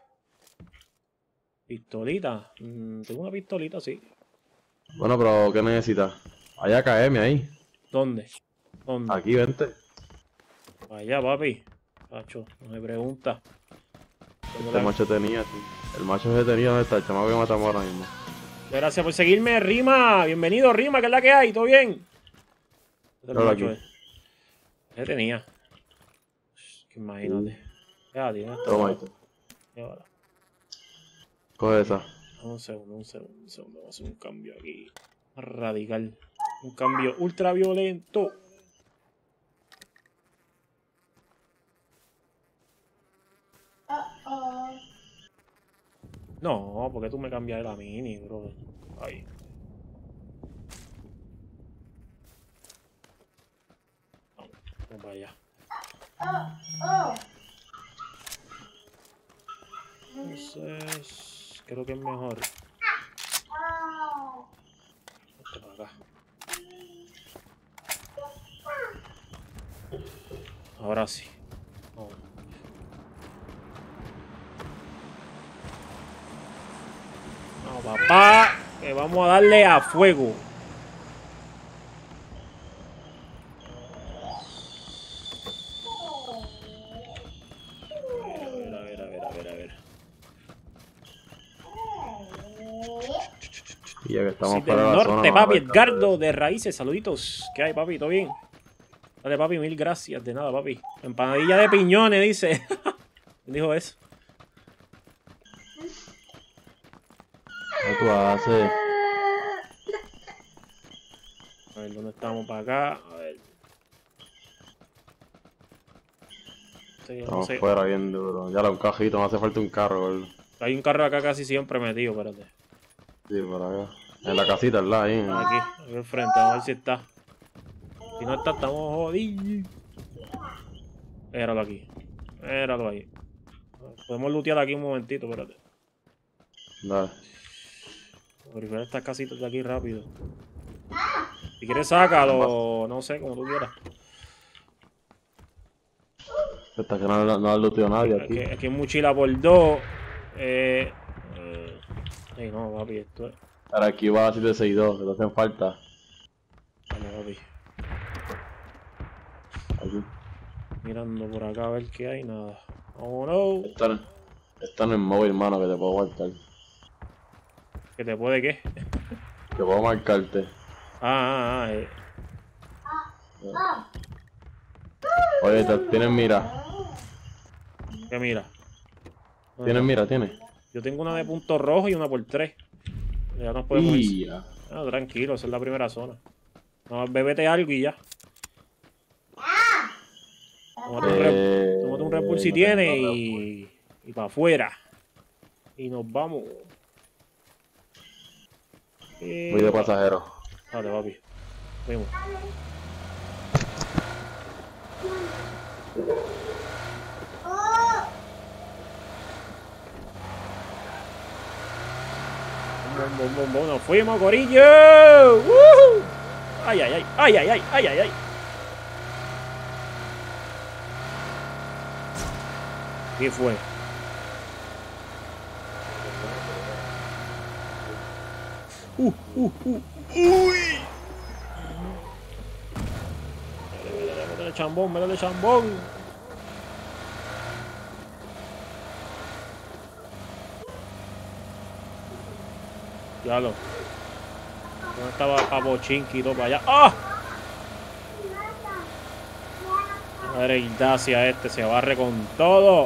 ¿Pistolita? Mm, tengo una pistolita, sí. Bueno, pero ¿qué necesitas? Hay A K M ahí. ¿Dónde? ¿Dónde? Aquí, vente. Allá, papi. Macho, no me pregunta. Este macho tenía, sí. El macho se tenía, ¿dónde está? El chamaco que matamos ahora mismo. Gracias por seguirme, Rima. Bienvenido, Rima, que es la que hay. ¿Todo bien? Este Claro, macho aquí. es. ¿Qué tenía? Que imagínate. Ya, tiene esto. Toma esto. Y ahora. Coge esa. Un segundo, un segundo, un segundo. Vamos a hacer un cambio aquí. Radical. Un cambio ultra violento. No, porque tú me cambias la mini, bro. Ahí. Vamos, vamos para allá. Entonces, creo que es mejor. Esto para acá. Ahora sí. Vamos. No, papá, que vamos a darle a fuego. A ver, a ver, a ver, a ver, a ver. Y ya que estamos Sí, para del la norte, zona, papi, vamos a ver. Edgardo de Raíces, saluditos. ¿Qué hay, papi? ¿Todo bien? Dale, papi, mil gracias. De nada, papi. Empanadilla de piñones, dice. ¿Quién dijo eso? ¿Qué tú haces? A ver, ¿dónde estamos? Para acá. A ver. Sí, no Estamos sé. fuera bien duro. Ya lo un cajito, me hace falta un carro, gordo. Hay un carro acá casi siempre metido, espérate. Sí, por acá. En la casita, al lado, ahí. en- Aquí, aquí al frente, vamos a ver si está. Si no está, estamos jodidos. Míralo aquí. Míralo ahí. Podemos lootear aquí un momentito, espérate. Dale. Verificar estas casitas de aquí rápido. Si quieres, sácalo. No sé, como tú quieras. Hasta que no, no ha looteado nadie aquí. Aquí, aquí en mochila por dos. Eh. eh Ey, no, papi, esto es. Ahora aquí va a siete seis dos, que te hacen falta. Dale, papi. Aquí. Mirando por acá a ver qué hay, nada. Oh no. Esto, esto no es móvil, mano, que te puedo marcar. ¿Que te puede qué? Que puedo marcarte. Ah, ah, ah. Eh. Oye, te- tienes mira. ¿Qué mira? ¿Tienes mira? ¿Tienes? Yo tengo una de punto rojo y una por tres. Ya nos podemos ir. Ya. Ah, tranquilo, esa es la primera zona. No, bébete algo y ya. Tómate un Red, Eh, tómate un Red Bull si no tienes tengo y, y para afuera. Y nos vamos. Eh, Voy de pasajero. Dale, papi. Vemos. Bom, bom, bom, bom, nos fuimos, corillo. ¡Woohoo! Ay, ay, ay, ay, ay, ay, ay, ay, ay. ¿Qué fue? Uh, uh, uh, uy. Métele chambón, métele chambón. Diablo. ¿Dónde estaba Papo Chinky y todo para allá? ¡Ah! Madre Ignacia, este se barre con todo.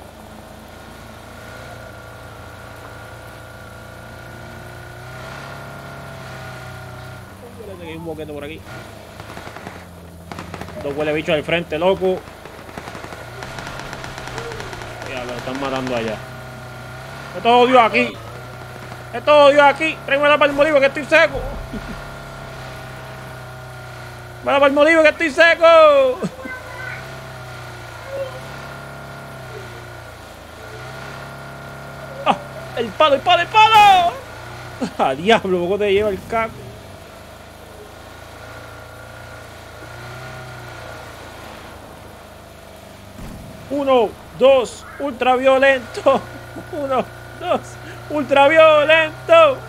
Hay un boquete por aquí. Dos huele bichos al frente, loco. Ya lo están matando allá. Esto odio aquí. Esto odio aquí. Tráeme la palmolive que estoy seco. Ve la palmolive que estoy seco. ¡Ah! ¡El palo, el palo, el palo! ¡A diablo! ¿Poco te lleva el caco? Uno, dos, ultraviolento. Uno, dos, ultraviolento.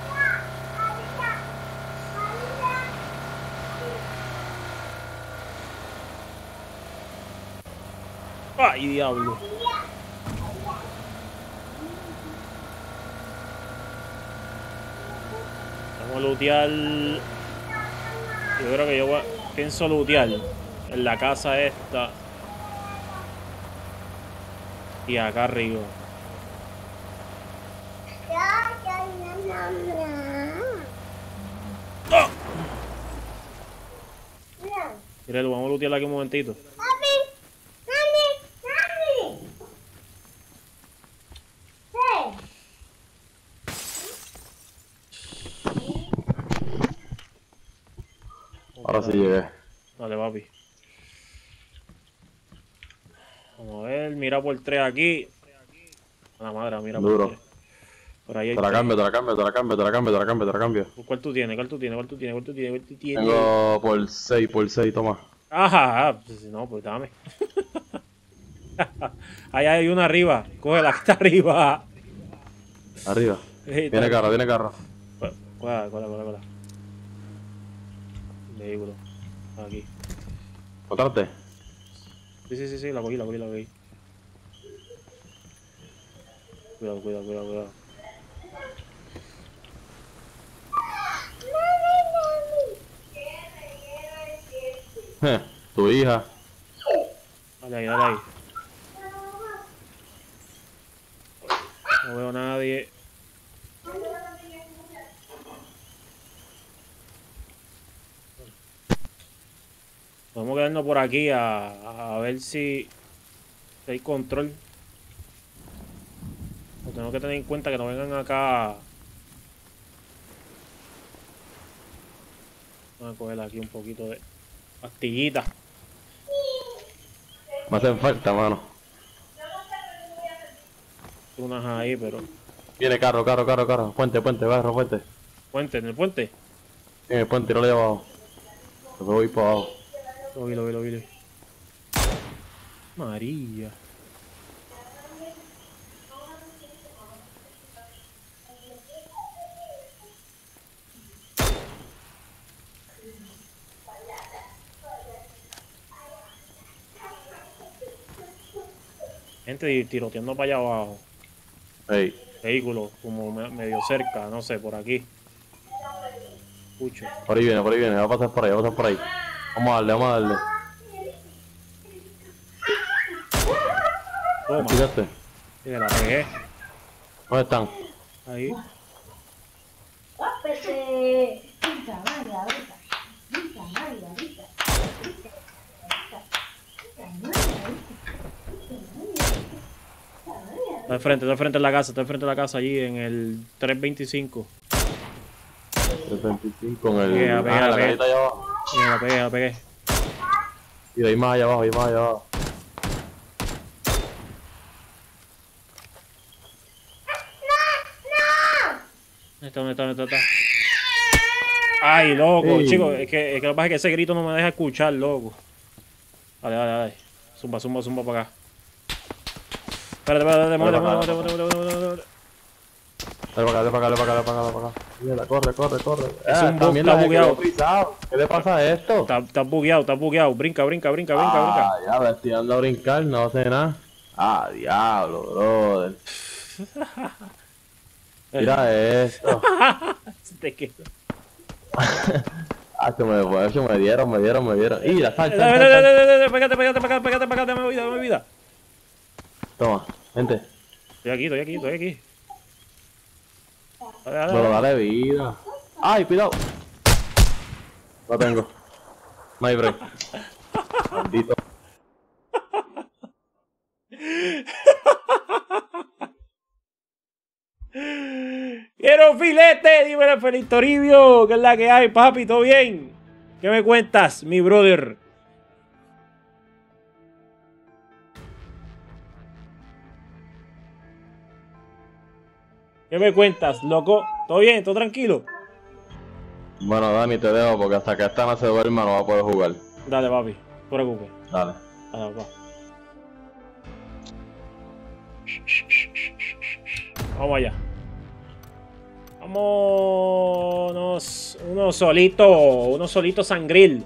Ay, diablo. Vamos a lootear. Yo creo que yo voy a- pienso lootear en la casa esta. Y acá arriba. ¡Ah! Míralo, vamos a lootearla aquí un momentito. Ahora sí llegué. Dale, papi. Vamos a ver, mira por tres aquí. A la madre, mira por Duro. tres. Por ahí hay Te la tres. cambio, te la cambio, te la cambio, te la cambio, te la cambio, te la cambio. ¿Cuál tú tienes? ¿Cuál tú tienes? ¿Cuál tú tienes? ¿Cuál tú tienes? ¿Cuál tú tienes? Tengo por seis, por seis, toma. Ajá, pues, no, pues dame. Ahí hay una arriba. Coge la que está arriba. Arriba. Sí, Viene está- carro, viene carro. Cuela, cuela, cuela, cuela. Vehículo. Aquí. ¿Encontraste? Sí, sí, sí, sí, la cogí, la cogí, la cogí. Cuidado, cuidado, cuidado, cuidado. Je, tu hija. Dale ahí, dale ahí. No veo a nadie. Vamos a quedarnos por aquí a, a ver si, si hay control. Lo tengo que tener en cuenta que no vengan acá. Vamos a coger aquí un poquito de pastillitas. Me hacen falta, mano. Unas ahí, pero. Viene carro, carro, carro, carro. Puente, puente, carro, puente. Puente, en el puente. En el puente, tíralo de abajo. Yo voy para abajo. Lo vi, lo vi, lo vi. Lo vi. María. Gente tiroteando para allá abajo. Ey. Vehículo, como me- medio cerca, no sé, por aquí. Escucho. Por ahí viene, por ahí viene. Va a pasar por ahí, va a pasar por ahí. Vamos a darle, vamos a darle. Toma. Fíjate. Y me la pegué. ¿Dónde están? Ahí. Ópese. Puta margarita. Puta margarita. Está al frente, está al frente de la casa, está al frente de la casa allí en el tres veinticinco. setenta y cinco en el... Pegué, ah, pegué, la pegué. carita allá abajo. Y me la pegué, la pegué. Y de ahí más allá abajo, ahí más allá abajo. ¿Dónde está, dónde está, dónde está? Ay, loco, Ey. chicos, es que, es que lo que pasa es que ese grito no me deja escuchar, loco. Dale, dale, dale. Zumba, zumba, zumba para acá. Espérate, espérate, espérate, Dale, espérate, para acá, espérate, espérate, espérate, espérate. Dale para acá, dale para acá, dale para acá, dale para acá, dale para acá. Mira, corre, corre, corre. Es Ah, un bug, también está la bugueado. quedó pisado. ¿Qué le pasa a esto? Está, está bugueado, está bugueado. Brinca, brinca, brinca, brinca, brinca. Ah, ya, me estoy dando a brincar, no sé nada. Ah, diablo, brother. Mira esto. Te quedo. Ah, que me, fue, me dieron, me dieron, me dieron. Y la salta. Dale, dale, dale, dale, dale, pégate, pégate, pégate, pégate, pégate, dame vida, dame vida. Toma, gente. Estoy aquí, estoy aquí, estoy aquí. Dale, dale, Pero dale. dale vida. Ay, cuidado. Lo tengo. No hay break. Maldito. Quiero filete, dímelo Feliz Toribio, que es la que hay, papi, ¿todo bien? ¿Qué me cuentas, mi brother? ¿Qué me cuentas, loco? ¿Todo bien? ¿Todo tranquilo? Bueno, Dani, te dejo porque hasta que esta no se duerma no va a poder jugar. Dale, papi, no te preocupes. Dale. Dale, papá. Vamos allá. Vámonos. Uno solito. Uno solito sangril.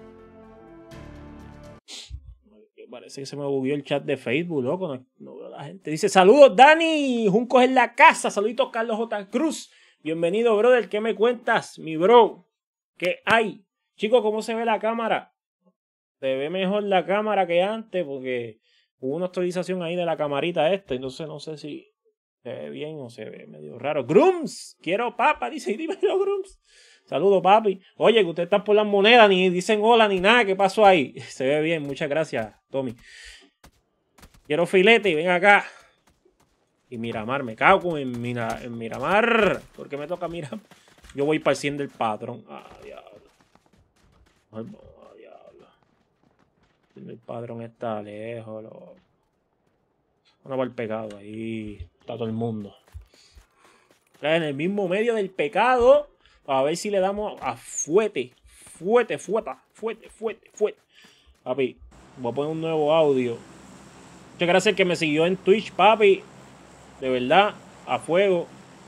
Parece que se me bugueó el chat de Facebook, loco. No, no veo a la gente. Dice, saludos, Dani. Juncos en la casa. Saluditos, Carlos J. Cruz. Bienvenido, brother. ¿Qué me cuentas, mi bro? ¿Qué hay? Chicos, ¿cómo se ve la cámara? Se ve mejor la cámara que antes porque hubo una actualización ahí de la camarita esta. Entonces no sé si se ve bien o se ve medio raro. Grums, quiero papa, dice, dímelo, Grums. Saludos, papi. Oye, que usted está por las monedas, ni dicen hola ni nada. ¿Qué pasó ahí? Se ve bien, muchas gracias, Tommy. Quiero filete y ven acá. Y Miramar, me cago en, Mira, en Miramar. ¿Por qué me toca Miramar? Yo voy para el cien del patrón. Ah, diablo. Ah, diablo. El patrón está lejos, loco. Bueno, va el pecado, ahí está todo el mundo. En el mismo medio del pecado, a ver si le damos a fuete, fuete, fueta, fuete, fuete, fuete. Papi, voy a poner un nuevo audio. Muchas gracias que me siguió en Twitch, papi. De verdad, a fuego.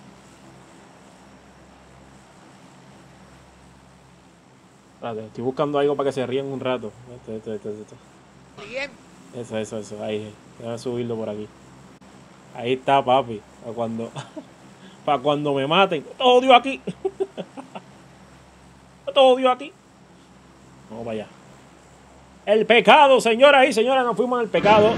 Espérate, estoy buscando algo para que se rían un rato. Esto, esto, esto, esto. Eso, eso, eso, ahí. Voy a subirlo por aquí. Ahí está, papi. Para cuando, para cuando me maten. Te odio aquí. Te odio aquí. Vamos para allá. El pecado, señoras y señores. Nos fuimos al pecado.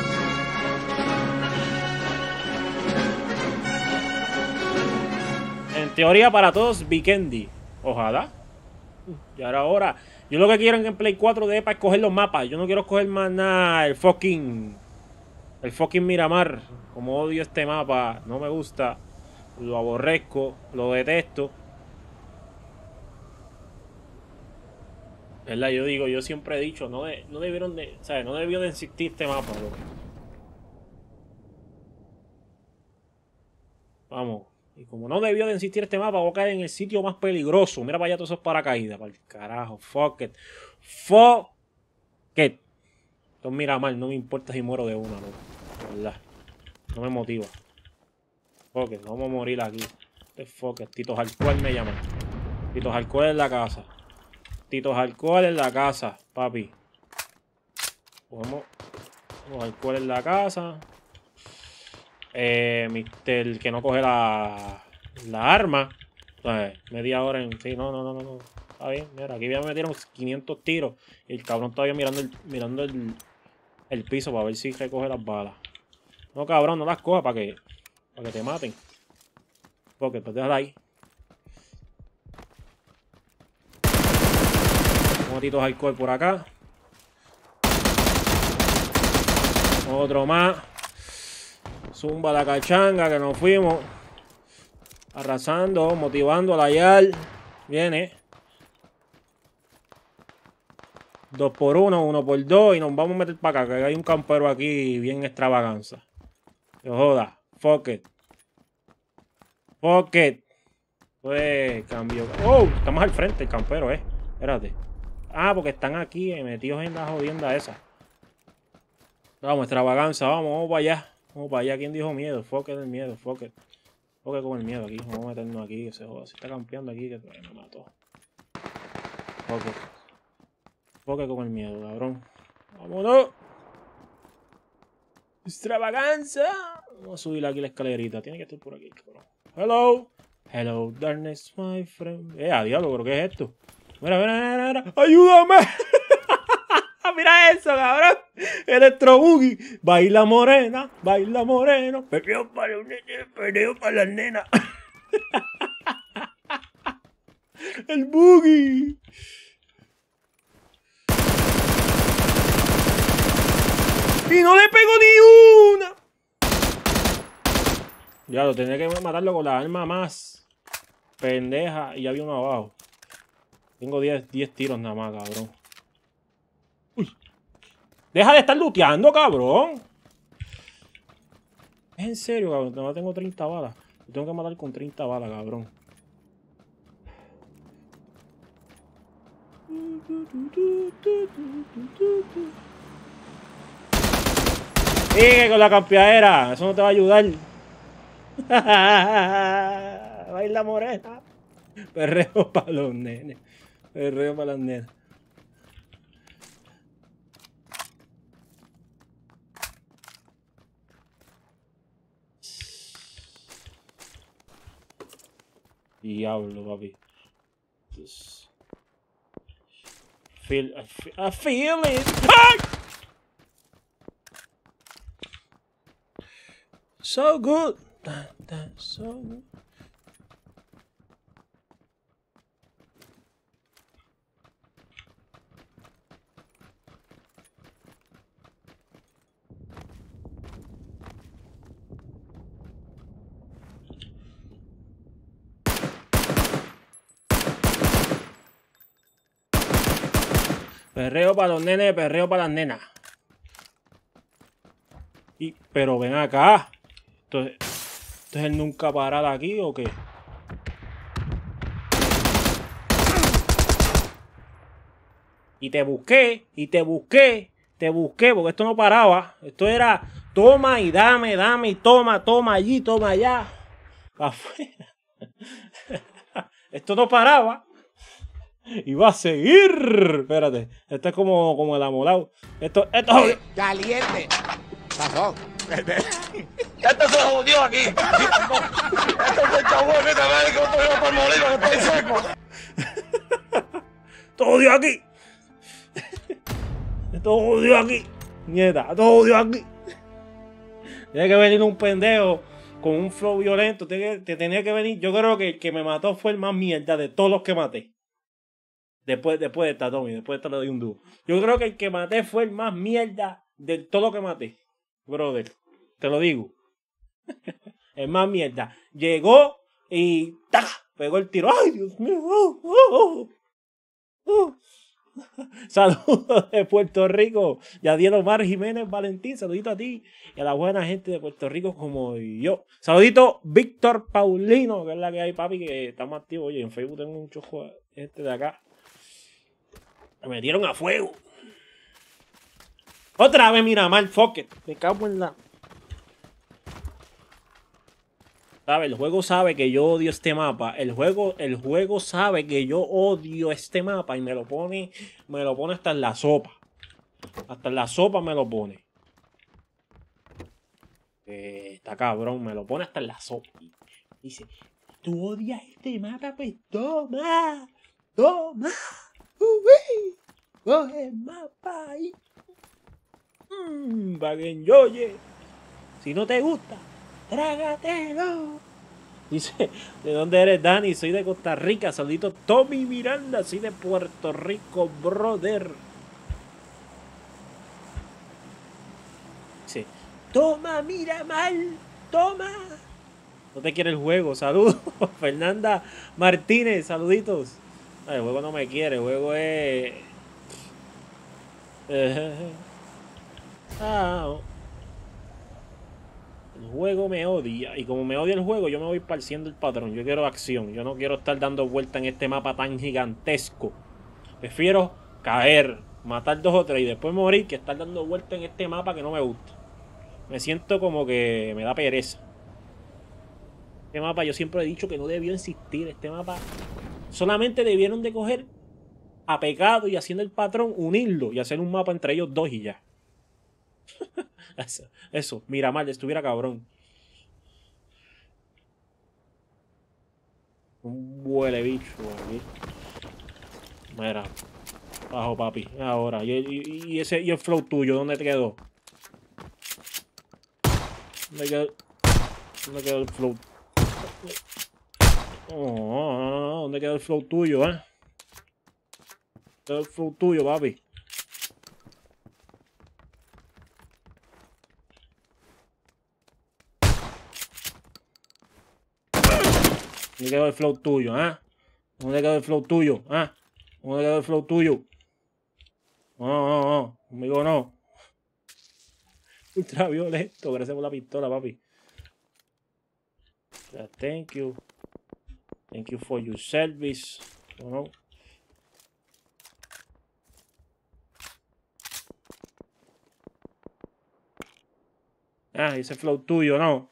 En teoría para todos, Vikendi. Ojalá. Ya era hora. Yo lo que quiero en Play cuatro D es para escoger los mapas. Yo no quiero escoger más nada. El fucking... El fucking Miramar. Como odio este mapa. No me gusta. Lo aborrezco. Lo detesto. ¿Verdad? Yo digo, yo siempre he dicho, no, de, no debieron de... O sea, no debió de existir este mapa, loco. Vamos. Y como no debió de existir este mapa, voy a caer en el sitio más peligroso. Mira para allá todos esos paracaídas. Para el carajo. Fuck it. Fuck it. Entonces mira mal. No me importa si muero de una, no. De verdad. No me motiva. Fuck it. Vamos a morir aquí. Fuck it. Tito Hardcore me llaman. Tito Hardcore en la casa. Tito Hardcore en la casa, papi. Vamos. Tito Hardcore en la casa. Eh, mister que no coge la, la arma. Entonces, media hora en... Sí, no, no, no, no. Está bien, mira, aquí ya me metieron quinientos tiros. Y el cabrón todavía mirando el, mirando el, el piso para ver si recoge las balas. No, cabrón, no las coja para que, para que te maten. Porque pues déjala ahí. Un motito hardcore por acá. Otro más. Zumba la cachanga que nos fuimos. Arrasando, motivando a la Yal. Viene. Dos por uno, uno por dos. Y nos vamos a meter para acá. Que hay un campero aquí bien extravaganza. Que joda. Fuck it. Fuck it. Pues cambio. Oh, estamos al frente el campero, eh. Espérate. Ah, porque están aquí eh, metidos en la jodienda esa. Vamos, extravaganza. Vamos, vamos para allá. Vamos para allá. ¿Quién dijo miedo? Fuck it el miedo. Fuck it. Fuck it con el miedo aquí. Vamos a meternos aquí. Que se joda. Si está campeando aquí, que me mató. Fuck it. Fuck it con el miedo, cabrón. Vámonos. Extravaganza. Vamos a subir aquí la escalerita. Tiene que estar por aquí, cabrón. Hello. Hello, darkness, my friend. Eh, a diablo, ¿pero qué es esto? Mira, mira, mira, mira. ¡Ayúdame! Mira eso, cabrón. Electro Boogie. Baila morena, baila moreno. Perreo para los nenes, perreo para las nenas. El Boogie. Y no le pego ni una. Ya lo tenía que matarlo con la arma más pendeja. Y ya había uno abajo. Tengo diez tiros nada más, cabrón. Uy. Deja de estar looteando, cabrón. Es en serio, cabrón. Nada más tengo treinta balas. Lo tengo que matar con treinta balas, cabrón. Sigue con la campeadera. Eso no te va a ayudar. Baila morena. Perreo para los nenes. Perreo para las nenas. Diablo, papi. Just feel, I feel, I feel it. ¡Ay! So good. That, that, so good. Perreo para los nenes, perreo para las nenas. Y, pero ven acá. Entonces, ¿entonces él nunca parará aquí o qué? Y te busqué, y te busqué, te busqué, porque esto no paraba. Esto era toma y dame, dame y toma, toma allí, toma allá. Afuera. Esto no paraba. Y va a seguir. Espérate. Esto es como, como el amolado. Esto, esto es caliente. Pasó. Esto se jodió aquí. Esto se chavó en esta vez que estoy por morir, que estoy seco. Todo odio aquí. Todo odio aquí. Nieta, todo odio aquí. Tiene que venir un pendejo con un flow violento. Te, te tenía que venir. Yo creo que el que me mató fue el más mierda de todos los que maté. Después, después de esta, Tommy, después de esta le doy un dúo. Yo creo que el que maté fue el más mierda de todo lo que maté. Brother, te lo digo. El más mierda. Llegó y ¡tac! Pegó el tiro. ¡Ay, Dios mío! ¡Oh, oh, oh! Saludos de Puerto Rico. Yadiel Omar Jiménez Valentín. Saludito a ti y a la buena gente de Puerto Rico como yo. Saludito Víctor Paulino, que es la que hay, papi, que estamos activos. Oye, en Facebook tengo un chojo de gente de acá. Me metieron a fuego. Otra vez Miramar, fuck it. Me cago en la... ¿Sabe? El juego sabe que yo odio este mapa. El juego, el juego sabe que yo odio este mapa y me lo pone, me lo pone hasta en la sopa. Hasta en la sopa me lo pone. Eh, está cabrón, me lo pone hasta en la sopa. Dice, tú odias este mapa, pues toma, toma. Uy, coge el mapa ahí. Mmm, para que enjoye. Si no te gusta, trágatelo. Dice, ¿de dónde eres, Dani? Soy de Costa Rica. Saludito Tommy Miranda. Soy de Puerto Rico, brother. Dice, toma, mira mal. Toma. No te quiere el juego. Saludos. Fernanda Martínez. Saluditos. Ay, el juego no me quiere. El juego es... ah, el juego me odia. Y como me odia el juego, yo me voy parciendo el patrón. Yo quiero acción. Yo no quiero estar dando vuelta en este mapa tan gigantesco. Prefiero caer, matar dos o tres y después morir que estar dando vuelta en este mapa que no me gusta. Me siento como que me da pereza. Este mapa yo siempre he dicho que no debió existir. Este mapa solamente debieron de coger a Pecado y haciendo el patrón, unirlo y hacer un mapa entre ellos dos y ya. Eso, eso, Miramar, estuviera cabrón. Un huele bicho aquí. Mira. Bajo, papi. Ahora. ¿Y, y, y ese y el flow tuyo? ¿Dónde te quedó? ¿Dónde quedó? ¿Dónde quedó el flow? Oh, ¿dónde quedó el flow tuyo, eh? ¿Dónde quedó el flow tuyo, papi? ¿Dónde quedó el flow tuyo, ah? ¿Eh? ¿Dónde quedó el flow tuyo, ah? ¿Eh? ¿Dónde quedó el flow tuyo? No, no, no, conmigo no. Ultraviolento, gracias por la pistola, papi. Thank you. Thank you for your service. No, no. Ah, ese flow tuyo, no.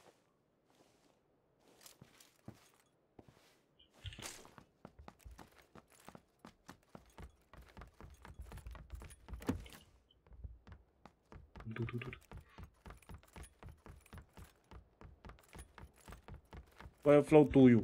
¿Cuál es el flow tuyo?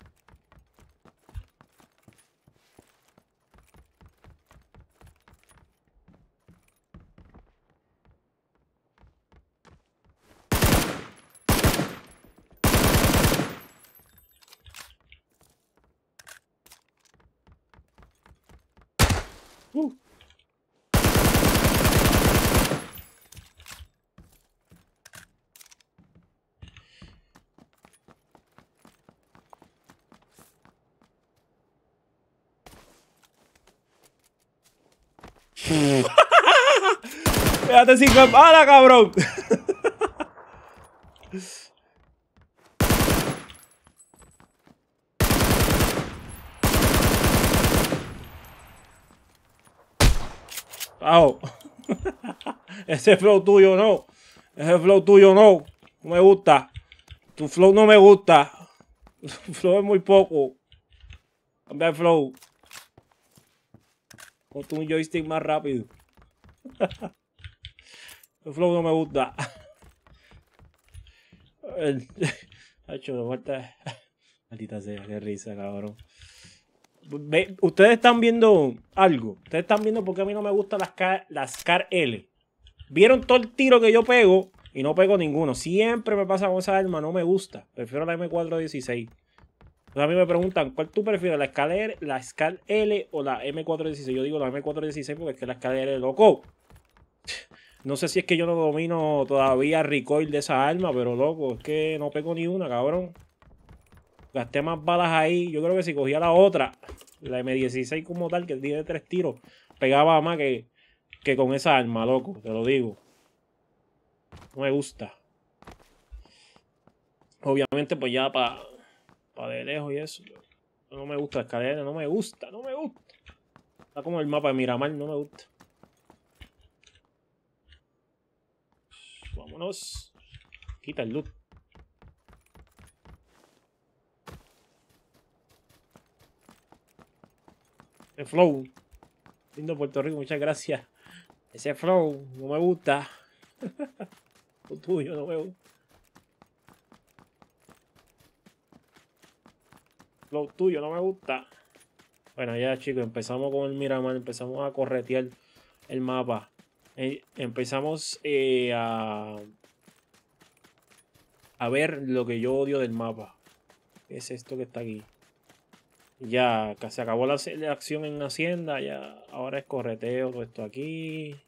Uh. Quédate sin campana, cabrón. Ajo. Ese flow tuyo no. Ese flow tuyo no. No me gusta. Tu flow no me gusta. Tu flow es muy poco. Cambia el flow. Ponte un joystick más rápido. El flow no me gusta. El... Hacho, falta... Maldita sea, qué risa, cabrón. Ve, ustedes están viendo algo. Ustedes están viendo porque a mí no me gustan las, las Scar L. Vieron todo el tiro que yo pego y no pego ninguno. Siempre me pasa con esa arma, no me gusta. Prefiero la M cuatro dieciséis. Entonces a mí me preguntan, ¿cuál tú prefieres? ¿La Scar L, la Scar L o la M cuatro dieciséis? Yo digo la M cuatro dieciséis porque es que la Scar L, loco. No sé si es que yo no domino todavía recoil de esa arma, pero loco, es que no pego ni una, cabrón. Gasté más balas ahí. Yo creo que si cogía la otra, la eme dieciséis como tal, que tiene tres tiros, pegaba más que, que con esa arma, loco. Te lo digo. No me gusta. Obviamente, pues ya para pa de lejos y eso. No me gusta la escalera, no me gusta, no me gusta. Está como el mapa de Miramar, no me gusta. Vámonos. Quita el loot. El flow. Lindo Puerto Rico, muchas gracias. Ese flow no me gusta. Lo tuyo no me gusta. Lo tuyo no me gusta. Bueno, ya chicos, empezamos con el Miramar. Empezamos a corretear el mapa. Eh, empezamos eh, a... a ver lo que yo odio del mapa. ¿Qué es esto que está aquí? Ya se acabó la, la acción en Hacienda. Ya ahora es correteo todo esto aquí.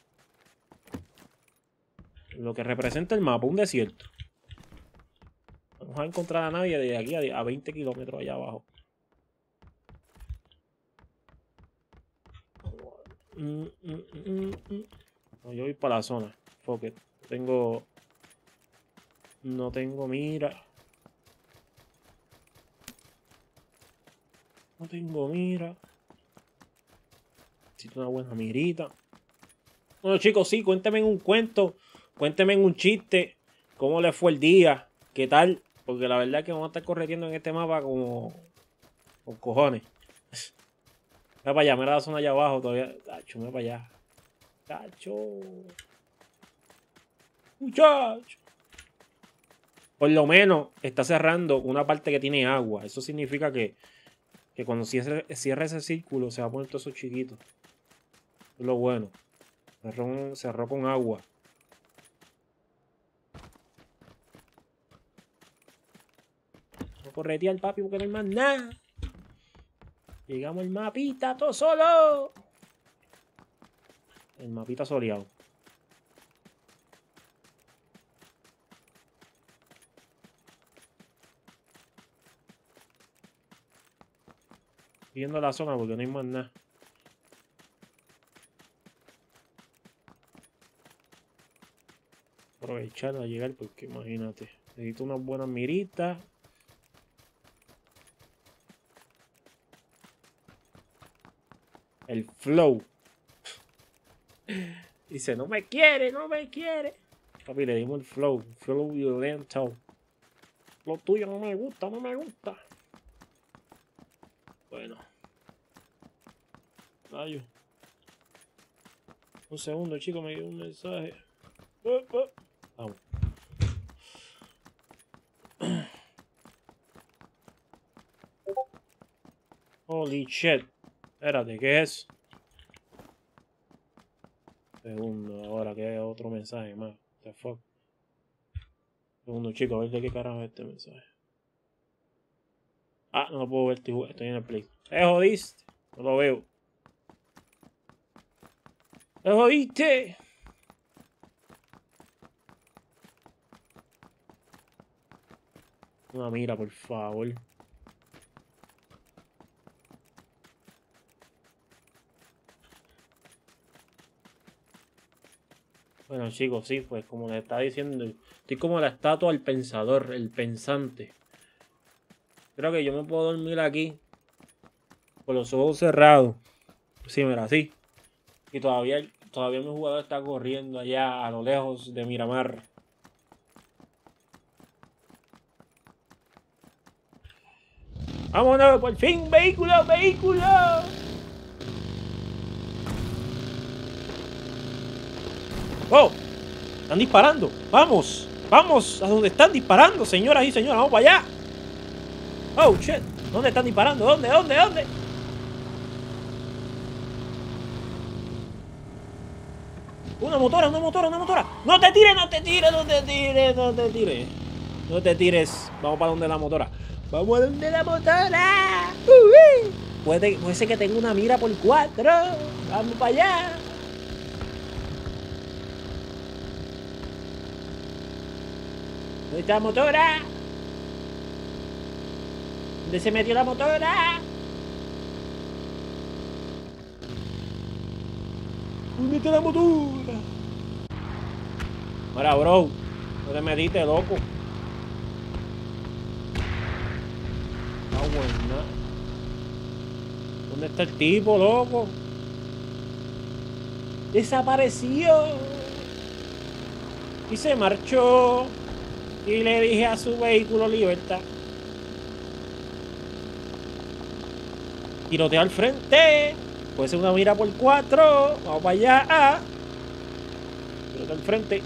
Lo que representa el mapa, un desierto. No vamos a encontrar a nadie de aquí a, a veinte kilómetros allá abajo. Mm, mm, mm, mm. No, yo voy para la zona. Fuck it. Tengo... No tengo mira. No tengo mira. Necesito una buena mirita. Bueno, chicos, sí, cuéntenme un cuento. Cuéntenme un chiste. ¿Cómo les fue el día? ¿Qué tal? Porque la verdad es que vamos a estar corriendo en este mapa como... con cojones. Mira para allá, mira la zona allá abajo todavía. Tacho, mira para allá. Tacho. Muchacho. Por lo menos está cerrando una parte que tiene agua. Eso significa que, que cuando cierre, cierre ese círculo se va a poner todo eso chiquito. Es lo bueno. Cerró, cerró con agua. No corretea el papi porque no hay más nada. Llegamos al mapita todo solo. El mapita soleado. Viendo la zona porque no hay más nada. Aprovechar a llegar porque imagínate. Necesito unas buenas miritas. El flow. Dice, no me quiere, no me quiere. Papi, le dimos el flow. Flow violento. Lo tuyo no me gusta, no me gusta. Bueno. Rayo. Un segundo, chicos, me dio un mensaje. Uh, uh. Vamos. Holy shit. Espérate, ¿qué es? Segundo, ahora que hay otro mensaje más. The fuck. Segundo, chicos, a ver de qué carajo es este mensaje. Ah, no lo puedo ver, estoy en el play. ¿Te jodiste? No lo veo. ¡Te jodiste! Una mira, por favor. Bueno, chicos, sí, pues como les estaba diciendo, estoy como la estatua del pensador, el pensante. Creo que yo me puedo dormir aquí con los ojos cerrados. Sí, mira, así. Y todavía, todavía mi jugador está corriendo allá a lo lejos de Miramar. ¡Vámonos! ¡Por fin! ¡Vehículo! ¡Vehículo! ¡Oh! Están disparando. ¡Vamos! ¡Vamos! A donde están disparando, señoras y señores. ¡Vamos para allá! ¡Oh, shit! ¿Dónde están disparando? ¿Dónde? ¿Dónde? ¿Dónde? Una motora, una motora, una motora. ¡No te tires, no te tires, no te tires, no te tires! No te tires. Vamos para donde la motora. ¡Vamos a donde la motora! ¡Uh! Puede, puede ser que tenga una mira por cuatro. ¡Vamos para allá! ¿Dónde está la motora? ¿Dónde se metió la motora? ¿Dónde está la motora? Ahora, bro. No te metiste, loco. Ah, buena. ¿Dónde está el tipo, loco? Desapareció. Y se marchó. Y le dije a su vehículo libertad. Tiroteo al frente. Puede ser una mira por cuatro. Vamos para allá. Tiroteo al frente.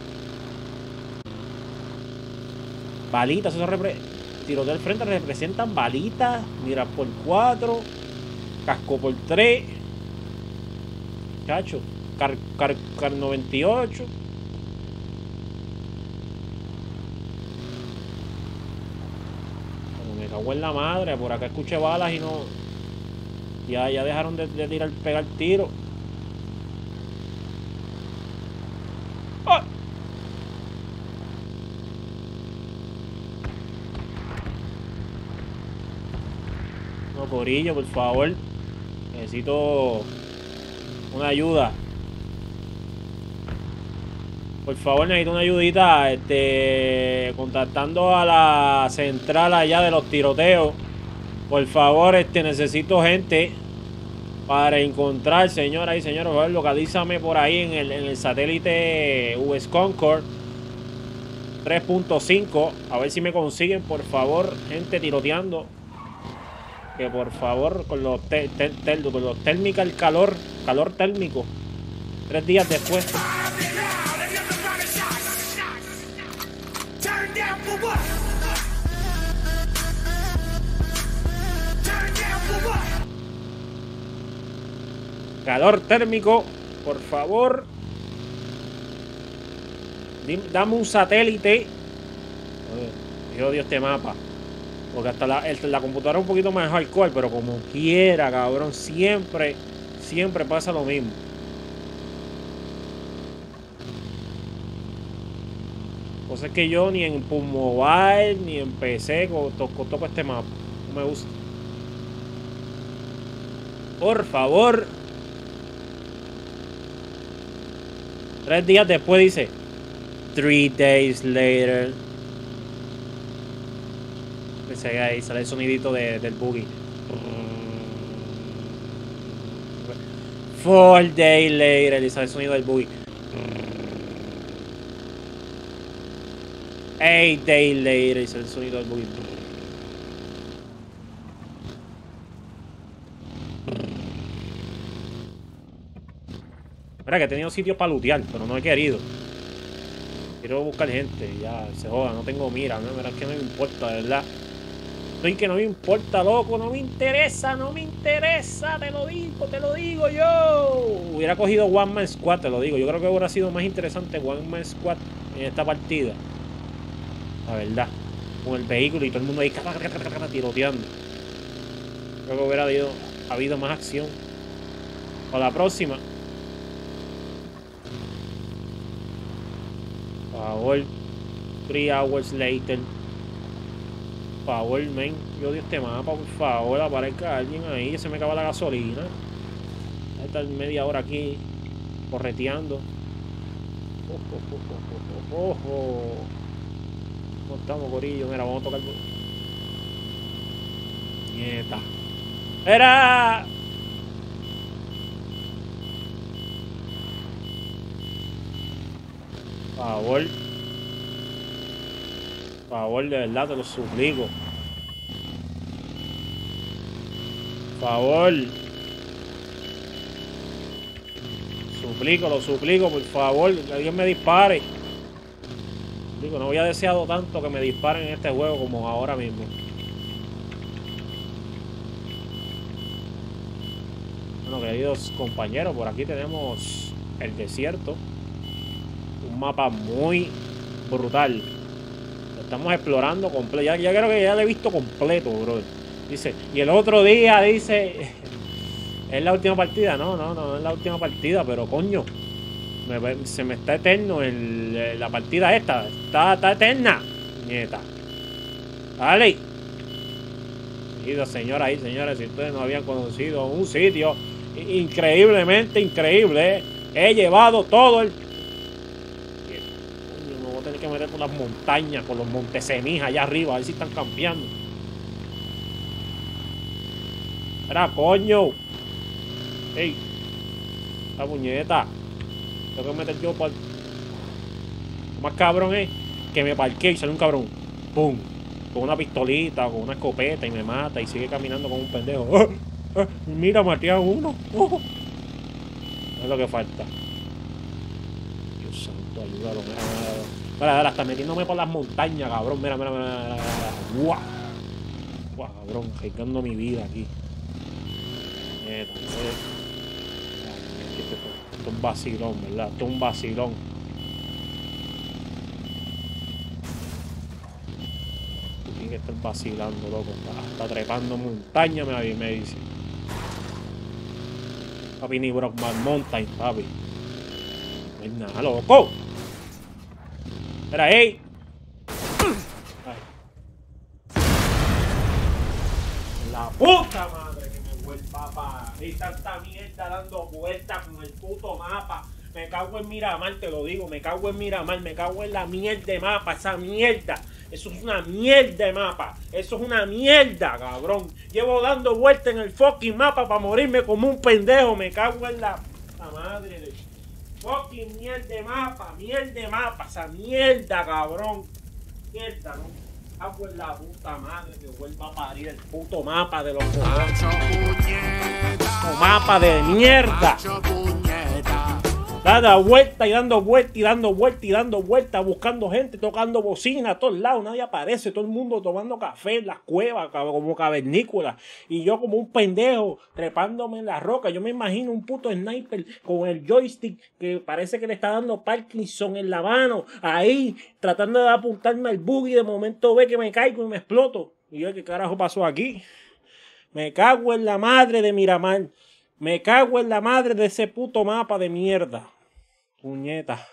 Balitas, eso repre... Tiroteo al frente representan balitas. Mira por cuatro. Casco por tres. Chacho. Car, car, car noventa y ocho. Como me cago en la madre. Por acá escuché balas y no. Ya, ya dejaron de, de tirar, pegar tiro. ¡Oh! No, corillo, por favor. Necesito una ayuda. Por favor, necesito una ayudita. Este, contactando a la central allá de los tiroteos. Por favor, este, necesito gente para encontrar, señoras y señores, por favor, localízame por ahí en el, en el satélite U S Concord tres punto cinco. A ver si me consiguen, por favor, gente tiroteando. Que por favor, con los, te, te, te, con los térmicos, el calor, calor térmico. Tres días después. Calor térmico, por favor. Dame un satélite. Yo odio este mapa. Porque hasta la, la computadora es un poquito más hardcore, pero como quiera, cabrón. Siempre, siempre pasa lo mismo. Cosa es que yo ni en Pum Mobile, ni en P C toco, toco este mapa. No me gusta. Por favor. Tres días después dice Three days later. Ahí sale el sonidito de, del boogie. Four days later. Y sale el sonido del boogie. Eight days later. Y sale el sonido del boogie. Mira que he tenido sitios para lootear, pero no he querido. Quiero buscar gente, ya se joda, no tengo mira, no, mira, es que no me importa, de verdad. Estoy que no me importa, loco, no me interesa, no me interesa, te lo digo, te lo digo yo. Hubiera cogido One Man Squad, te lo digo. Yo creo que hubiera sido más interesante One Man Squad en esta partida. La verdad, con el vehículo y todo el mundo ahí tiroteando. Creo que hubiera habido, habido más acción. Para la próxima. Por favor, three hours later. Por favor, men, yo odio este mapa, por favor, aparezca alguien ahí, se me acaba la gasolina. Voy a estar media hora aquí, correteando. Oh, oh, oh, oh, oh. ¿Cómo estamos, corillo? Mira, vamos a tocar. Nieta. ¡Era! Por favor. Por favor, de verdad, te lo suplico. Por favor. Suplico, lo suplico, por favor. Que alguien me dispare. Digo, no había deseado tanto que me disparen en este juego como ahora mismo. Bueno, queridos compañeros, por aquí tenemos el desierto. Un mapa muy brutal. Estamos explorando completo. Ya, ya creo que ya lo he visto completo, bro. Dice, y el otro día dice, es la última partida. No, no, no, no es la última partida, pero coño, me, se me está eterno el, la partida esta. Está, está eterna, nieta. Dale. Y la señora y señores, si ustedes no habían conocido un sitio increíblemente increíble, ¿eh? He llevado todo el... Coño, me voy a tener que meter por las montañas, por los montes Semija allá arriba, a ver si están campeando. Era coño. Ey, la puñeta. Tengo que meter yo por... Lo más cabrón es que me parqué y sale un cabrón. ¡Pum! Con una pistolita, con una escopeta y me mata y sigue caminando como un pendejo. ¡Oh! ¡Oh! Mira, maté a uno. ¡Oh! Es lo que falta. Dios santo, ayúdalo. Mira, mira, mira, mira, hasta metiéndome por las montañas, cabrón. Mira, mira, mira, mira, mira. ¡Guau! ¡Guau, cabrón! Arriesgando mi vida aquí. Neta, esto es un vacilón, ¿verdad? Esto es un vacilón. Tiene que estar vacilando, loco. Está, está trepando montaña, me, me dice. Papi, ni Brockman Mountain, papi. No hay nada, loco. Espera, ey. Ay. La puta madre que me vuelve, papá. Hay tanta mierda dando vueltas con el puto mapa. Me cago en Miramar, te lo digo. Me cago en Miramar. Me cago en la mierda de mapa. Esa mierda. Eso es una mierda de mapa. Eso es una mierda, cabrón. Llevo dando vueltas en el fucking mapa para morirme como un pendejo. Me cago en la puta madre de fucking mierda de mapa. Mierda de mapa. Esa mierda, cabrón. Mierda, ¿no? Cago en la puta madre que vuelva a parir el puto mapa de los cojones. Un mapa de mierda. Dando vuelta y dando vuelta y dando vuelta y dando vuelta, buscando gente, tocando bocina a todos lados, nadie aparece, todo el mundo tomando café en las cuevas, como cavernícolas, y yo como un pendejo trepándome en la roca. Yo me imagino un puto sniper con el joystick que parece que le está dando Parkinson en la mano, ahí tratando de apuntarme al buggy, y de momento ve que me caigo y me exploto. Y yo, ¿qué carajo pasó aquí? Me cago en la madre de Miramar. Me cago en la madre de ese puto mapa de mierda. Puñeta.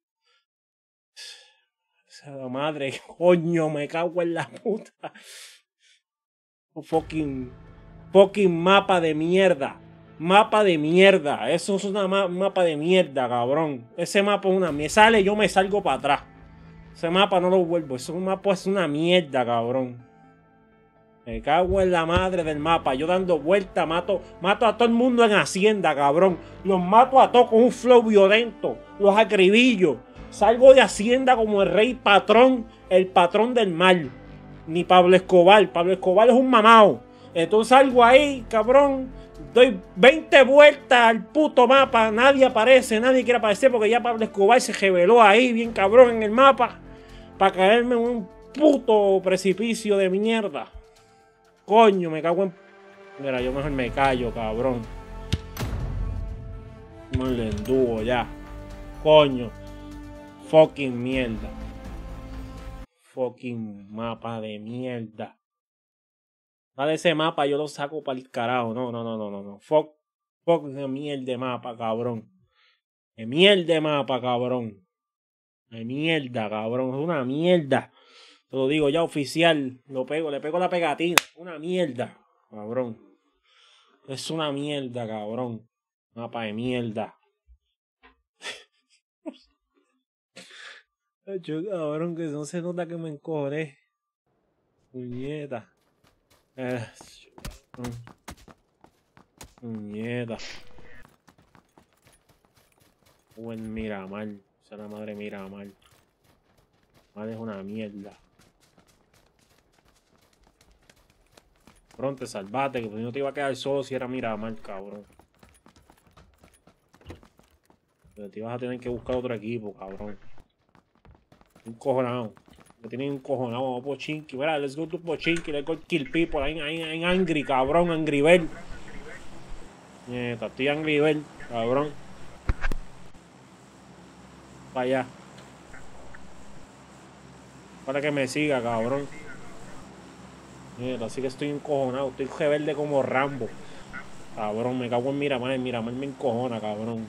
Esa madre, coño, me cago en la puta. Un fucking, fucking mapa de mierda. Mapa de mierda. Eso es una ma mapa de mierda, cabrón. Ese mapa es una mierda. Sale, yo me salgo para atrás. Ese mapa no lo vuelvo. Ese mapa es una mierda, cabrón. Me cago en la madre del mapa. Yo dando vuelta, mato, mato a todo el mundo en Hacienda, cabrón. Los mato a todos con un flow violento. Los acribillo. Salgo de Hacienda como el rey patrón, el patrón del mal. Ni Pablo Escobar. Pablo Escobar es un mamao. Entonces salgo ahí, cabrón. Doy veinte vueltas al puto mapa. Nadie aparece, nadie quiere aparecer porque ya Pablo Escobar se reveló ahí, bien cabrón, en el mapa. Para caerme en un puto precipicio de mierda. Coño, me cago en... Mira, yo mejor me callo, cabrón. No le endúo ya. Coño. Fucking mierda. Fucking mapa de mierda. Dale ese mapa, yo lo saco para el carajo. No, no, no, no, no, no. Fuck, fuck de mierda de mapa, cabrón. De mierda de mapa, cabrón. De mierda, cabrón. Es una mierda. Te lo digo ya oficial, lo pego, le pego la pegatina. Una mierda, cabrón. Es una mierda, cabrón. Mapa de mierda. Yo, cabrón, que no se nota que me encojoné. Puñeta. Eh, Puñeta. Buen Miramar. Esa es la madre Miramar. Madre es una mierda. Pronto, salvate, que no te iba a quedar solo si era Miramar, cabrón. Pero te ibas a tener que buscar otro equipo, cabrón. Un cojonado. Me tienen un cojonado, vamos a Pochinki. Mira, let's go to Pochinki, let's go kill people. Ahí en Angry, cabrón, Angry Bird. Nieta, estoy Angry Bird, cabrón. Para allá. Para que me siga, cabrón. Mira, así que estoy encojonado. Estoy rebelde como Rambo. Cabrón, me cago en Miramar. En Miramar me encojona, cabrón.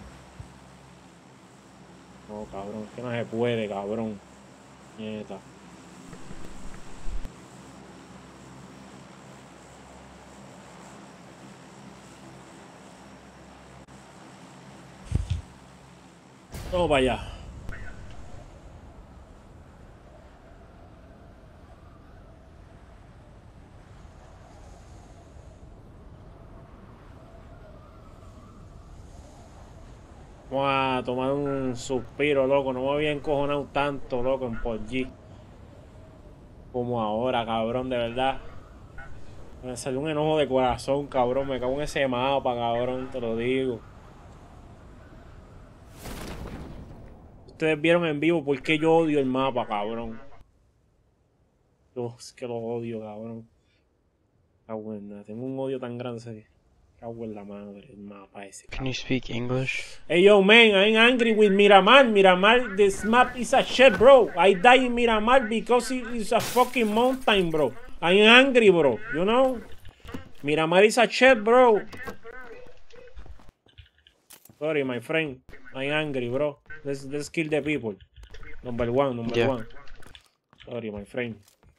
No, cabrón, es que no se puede, cabrón. Nieta. Vamos para allá. Vamos a tomar un suspiro, loco. No me había encojonado tanto, loco, en P U B G. Como ahora, cabrón, de verdad. Me salió un enojo de corazón, cabrón. Me cago en ese mapa, cabrón, te lo digo. Ustedes vieron en vivo por qué yo odio el mapa, cabrón. Yo es que lo odio, cabrón. Cago en nada. Tengo un odio tan grande. Cago en la madre, el mapa ese. Can you speak English? Hey yo man, I'm angry with Miramar. Miramar, this map is a shit, bro. I die in Miramar because it is a fucking mountain, bro. I'm angry, bro. You know? Miramar is a shit, bro. Sorry, my friend. I'm angry, bro. Let's, let's kill the people. Number one, number Yeah. one. Sorry, my friend.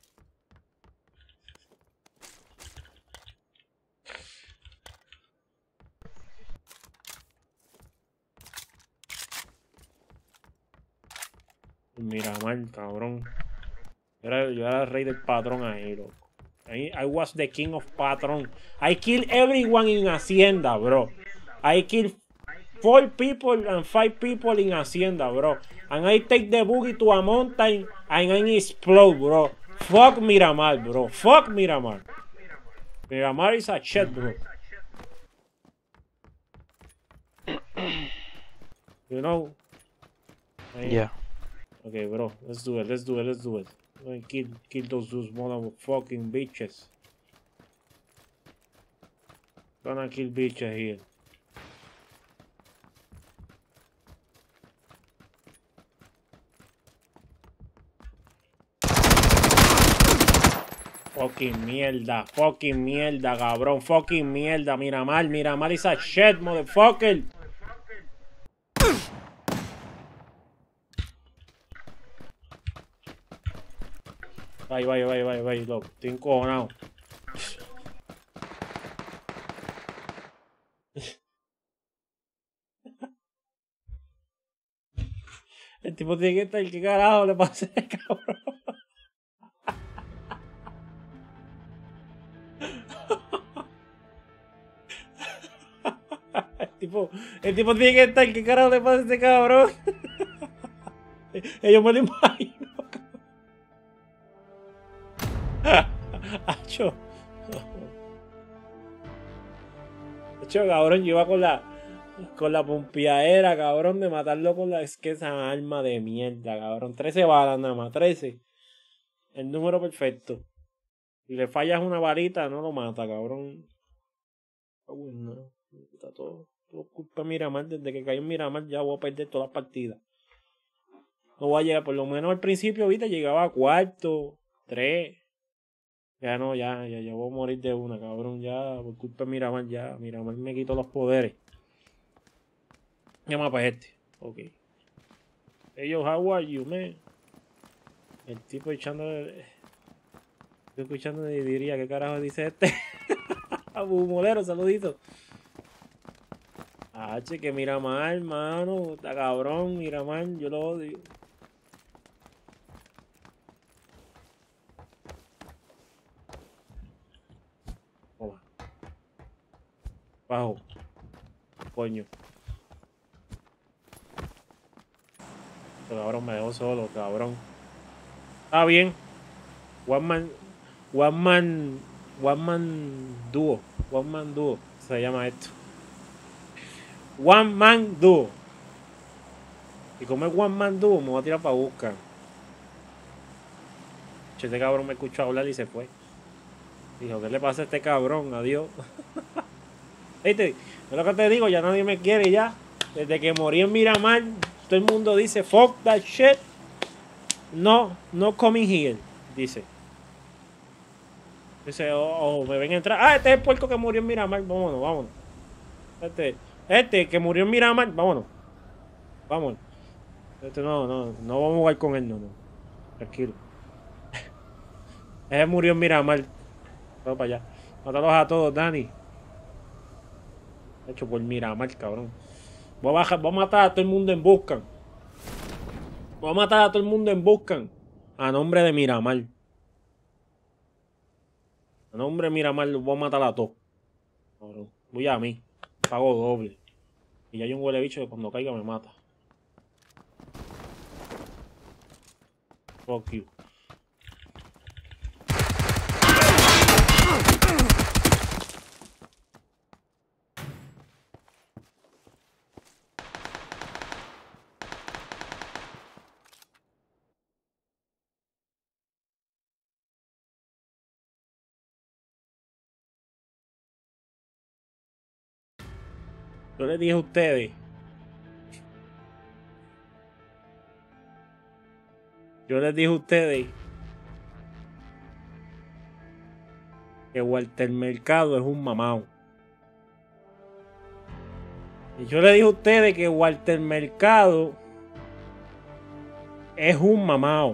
Miramar, cabrón. Yo era, yo era el rey del patrón ahí, loco. I, I was the king of patrón. I kill everyone in Hacienda, bro. I kill four people and five people in Hacienda, bro. And I take the boogie to a mountain and I explode, bro. Fuck Miramar, bro. Fuck Miramar. Miramar is a shit, bro. You know? I, Yeah. Okay, bro, let's do it, let's do it, let's do it. Gonna kill, kill those, those motherfucking bitches. Gonna kill bitches here. Fucking mierda, fucking mierda, cabrón, fucking mierda. Miramar, Miramar is a shit, motherfucker. Vaya, vaya, vaya, vaya, vaya, loco. Estoy encojonado. El tipo tiene que estar, ¿qué carajo le pasa a ese cabrón? El tipo, el tipo tiene que estar, ¿qué carajo le pasa a ese cabrón? Ellos me lo imagino. Acho. Acho, cabrón, yo iba con la con la pompiadera, cabrón, de matarlo con la... Es que esa arma de mierda, cabrón. trece balas nada más, trece. El número perfecto. Si le fallas una varita, no lo mata, cabrón. Uy, no. Está todo, todo culpa de Miramar. Desde que cayó en Miramar ya voy a perder todas las partidas. No voy a llegar, por lo menos al principio, ahorita llegaba a cuarto, tres. Ya no, ya, ya, ya voy a morir de una, cabrón. Ya, por culpa de Miramar, ya. Miramar me quitó los poderes. ¿Qué mapa es este? Ok. Ellos, how are you, man? El tipo echando... Estoy escuchando y diría, ¿qué carajo dice este? Bumolero, saludito. Ah, che, que Miramar, hermano. Está cabrón, Miramar, yo lo odio. Toma. Bajo. Coño. Este cabrón me dejó solo, cabrón. Está bien. One man. One man. One man duo. One man duo. Se llama esto. One man duo. Y como es one man duo, me voy a tirar para buscar. Che, este cabrón me escuchó hablar y se fue. Dijo, ¿qué le pasa a este cabrón? Adiós. Viste, es lo que te digo, ya nadie me quiere ya. Desde que morí en Miramar, todo el mundo dice, fuck that shit. No, no coming here, dice. Dice, oh, oh, me ven a entrar. Ah, este es el puerco que murió en Miramar. Vámonos, vámonos. Este, este que murió en Miramar, vámonos. Vámonos. Este no, no, no vamos a jugar con él, no, no. Tranquilo. Ese murió en Miramar. Vamos para allá. Mátalos a todos, Dani. Hecho por Miramar, cabrón. Voy a bajar, voy a matar a todo el mundo en busca. Voy a matar a todo el mundo en Buscan. A nombre de Miramar. A nombre de Miramar los voy a matar a todos. Voy a mí. Pago doble. Y ya hay un huele bicho que cuando caiga me mata. Fuck you. Yo les dije a ustedes. Yo les dije a ustedes que Walter Mercado es un mamao. Y yo les dije a ustedes que Walter Mercado es un mamao.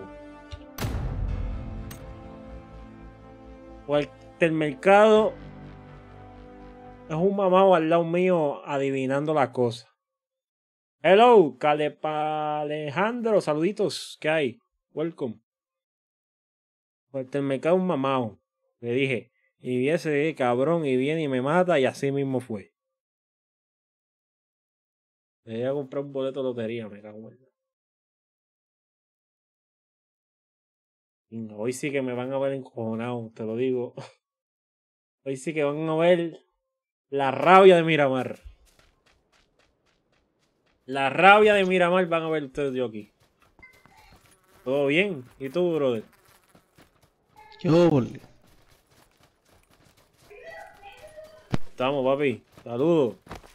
Walter Mercado es un mamao al lado mío adivinando las cosas. Hello, Calepa Alejandro, saluditos, ¿qué hay? Welcome. Walter Mercado es un mamao. Le dije, y ese cabrón y viene y me mata y así mismo fue. Le iba a comprar un boleto de lotería, me cago en el... Hoy sí que me van a ver encojonado, te lo digo. Hoy sí que van a ver la rabia de Miramar. La rabia de Miramar van a ver ustedes yo aquí. ¿Todo bien? ¿Y tú, brother? Yo, boludo. Estamos, papi. Saludos.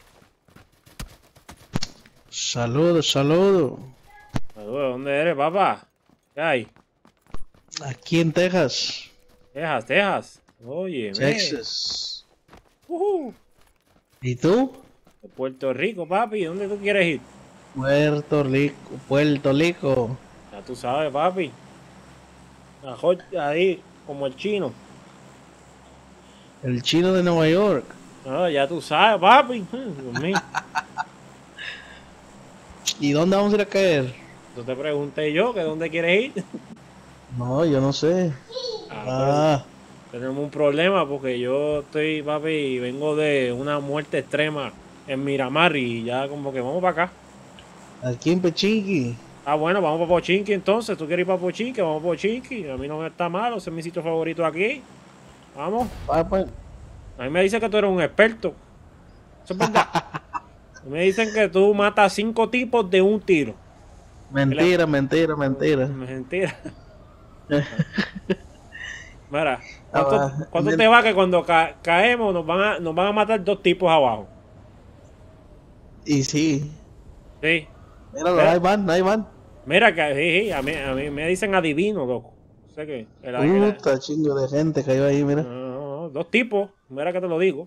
Saludos, saludos. Saludos. ¿Dónde eres, papá? ¿Qué hay? Aquí en Texas. Texas, Texas. Oye, Texas. Uh-huh. ¿Y tú? De Puerto Rico, papi. ¿Dónde tú quieres ir? Puerto Rico, Puerto Rico. Ya tú sabes, papi. Mejor ahí, como el chino. El chino de Nueva York. Ah, ya tú sabes, papi. Dios mío. ¿Y dónde vamos a ir a caer? Yo te pregunté yo que dónde quieres ir. No, yo no sé. Ah, Ah, pues, tenemos un problema porque yo estoy, papi, vengo de una muerte extrema en Miramar y ya como que vamos para acá. aquí en Pechinqui. Ah, bueno, vamos para Pochinki entonces. ¿Tú quieres ir para Pochinki? Vamos a Pochinki. A mí no me está malo, ese es mi sitio favorito aquí. Vamos. Ah, pues, A mí me dicen que tú eres un experto. Eso es verdad. Me dicen que tú matas cinco tipos de un tiro. mentira, mentira, mentira. Mentira. Mira, ¿cuánto, Ah, cuánto men- te va que cuando ca- caemos nos van, a, nos van a matar dos tipos abajo? Y sí. Sí. Míralo, Mira. ahí van, ahí van. Mira que sí, sí, a, mí, a mí me dicen adivino, loco. Sé que el, el- Puta chingo de gente cayó ahí, mira. no, no, no, dos tipos, mira que te lo digo.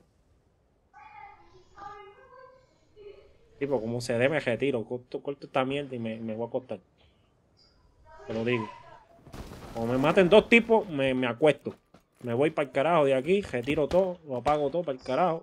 Tipo, como se dé me retiro, corto, corto esta mierda y me, me voy a acostar. Te lo digo. Como me maten dos tipos, me, me acuesto. Me voy para el carajo de aquí, retiro todo, lo apago todo para el carajo.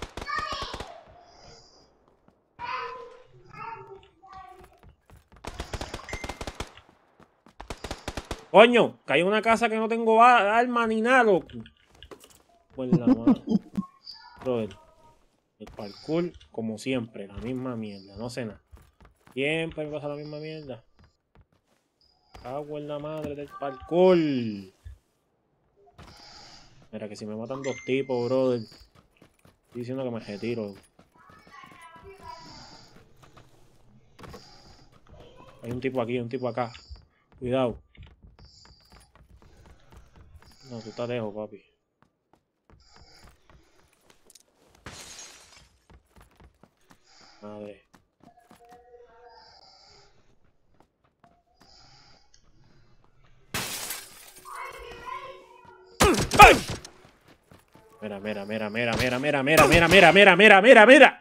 Coño, que hay una casa que no tengo a- arma ni nada, loco. Pues la madre. Brother, el parkour, como siempre, la misma mierda, no sé nada. Siempre me pasa la misma mierda. Cago en la madre del parkour. Mira que si me matan dos tipos, brother. Estoy diciendo que me retiro. Hay un tipo aquí, hay un tipo acá. Cuidado. No, tú estás lejos, papi. Madre. ¡Ay! Mira, mira, mira, mira, mira, mira, mira, mira, mira, mira, mira, mira, mira.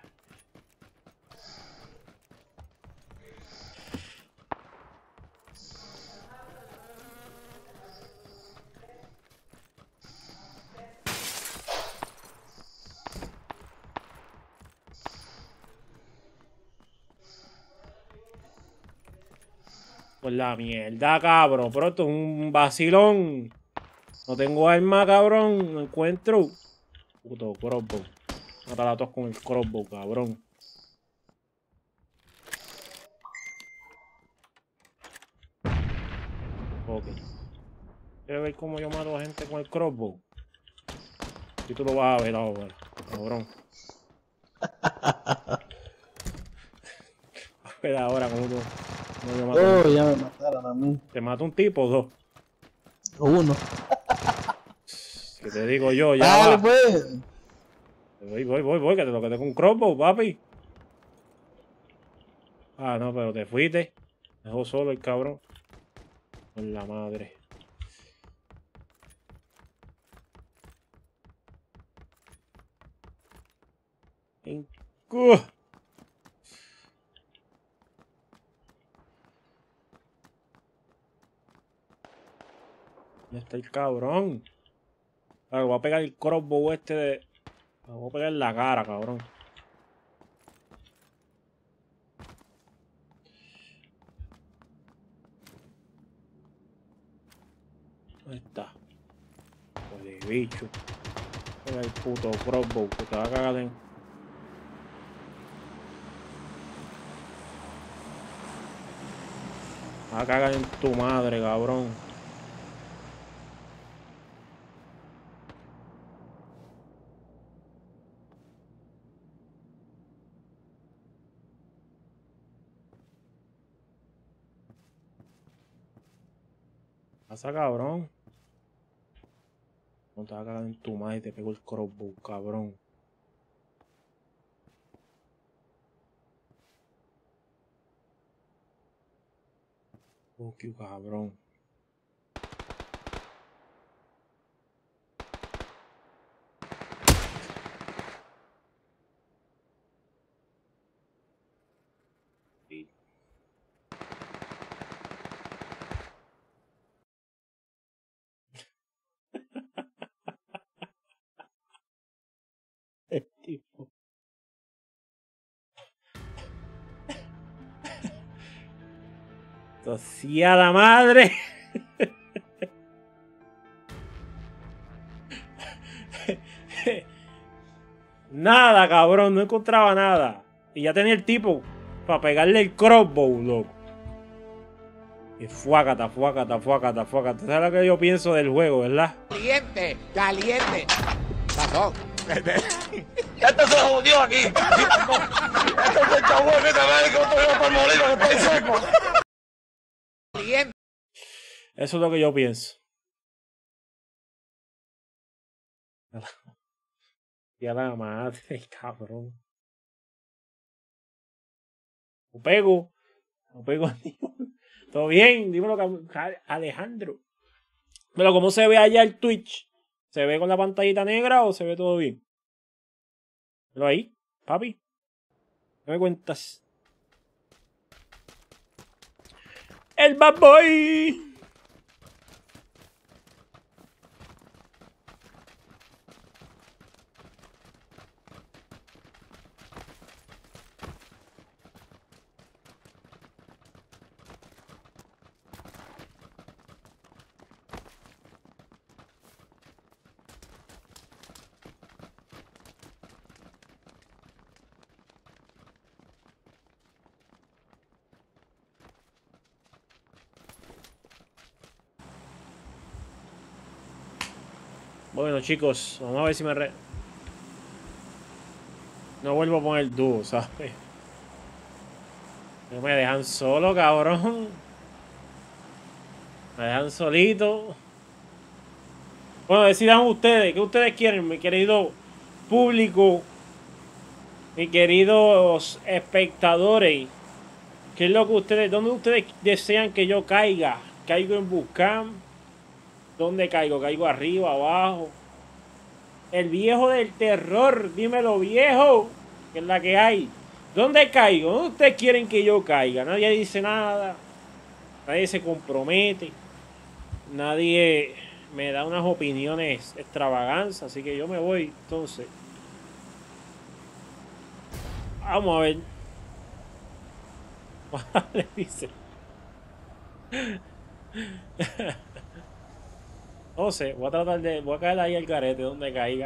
Pues la mierda, cabrón. Pero esto es un vacilón. No tengo arma, cabrón. No encuentro. Puto crossbow. Mátala a todos con el crossbow, cabrón. Ok. ¿Quieres ver cómo yo mato a gente con el crossbow? Y tú lo vas a ver ahora, cabrón. A ver ahora cómo tú... cómo yo mato a Oh, un- ya me mataron a mí. ¿Te mata un tipo o dos? Uno. Que te digo yo, ya Dale, va. pues. Voy, voy, voy, voy, que te lo quedé con un crossbow, papi. Ah, no, pero te fuiste. Me dejó solo el cabrón. Con la madre. En- ¡Uh! ¿Dónde está el cabrón? Ahora voy a pegar el crossbow este de... Me voy a pegar en la cara, cabrón. ¿Dónde está? Joder, bicho. Pega el puto crossbow que te va a cagar en... Va a cagar en tu madre, cabrón. Pasa, cabrón. No te va a cagar en tu madre y te pego el crossbow, cabrón. Oh, qué cabrón. Sí. El tipo. Tosía la madre. Nada, cabrón, no encontraba nada. Y ya tenía el tipo para pegarle el crossbow, loco. Y fuácata, fuácata, fuácata, fuácata. ¿Sabes lo que yo pienso del juego, verdad? Caliente, caliente. Sazón. Este se jodió aquí. Este se echó huevo y también que otro iba por morir porque estoy seco. Caliente. Eso es lo que yo pienso. Y a la madre, cabrón. No pego. No pego ni uno. ¿Todo bien? Dímelo, Alejandro. Pero ¿cómo se ve allá el Twitch? ¿Se ve con la pantallita negra o se ve todo bien? Pero ahí, papi. ¿Qué me cuentas? ¡El Bad Boy! Bueno, chicos, vamos a ver si me re... No vuelvo a poner dúo, ¿sabes? No me dejan solo, cabrón. Me dejan solito. Bueno, decidan ustedes. ¿Qué ustedes quieren, mi querido público? Mis queridos espectadores. ¿Qué es lo que ustedes... ¿Dónde ustedes desean que yo caiga? ¿Caigo en Buscam? ¿Dónde caigo? ¿Caigo arriba, abajo? El viejo del terror. Dímelo, viejo. ¿Qué es la que hay? ¿Dónde caigo? ¿Dónde ustedes quieren que yo caiga? Nadie dice nada. Nadie se compromete. Nadie me da unas opiniones extravagantes. Así que yo me voy, entonces. Vamos a ver. Vale, dice. No sé, voy a tratar de... Voy a caer ahí al garete donde caiga.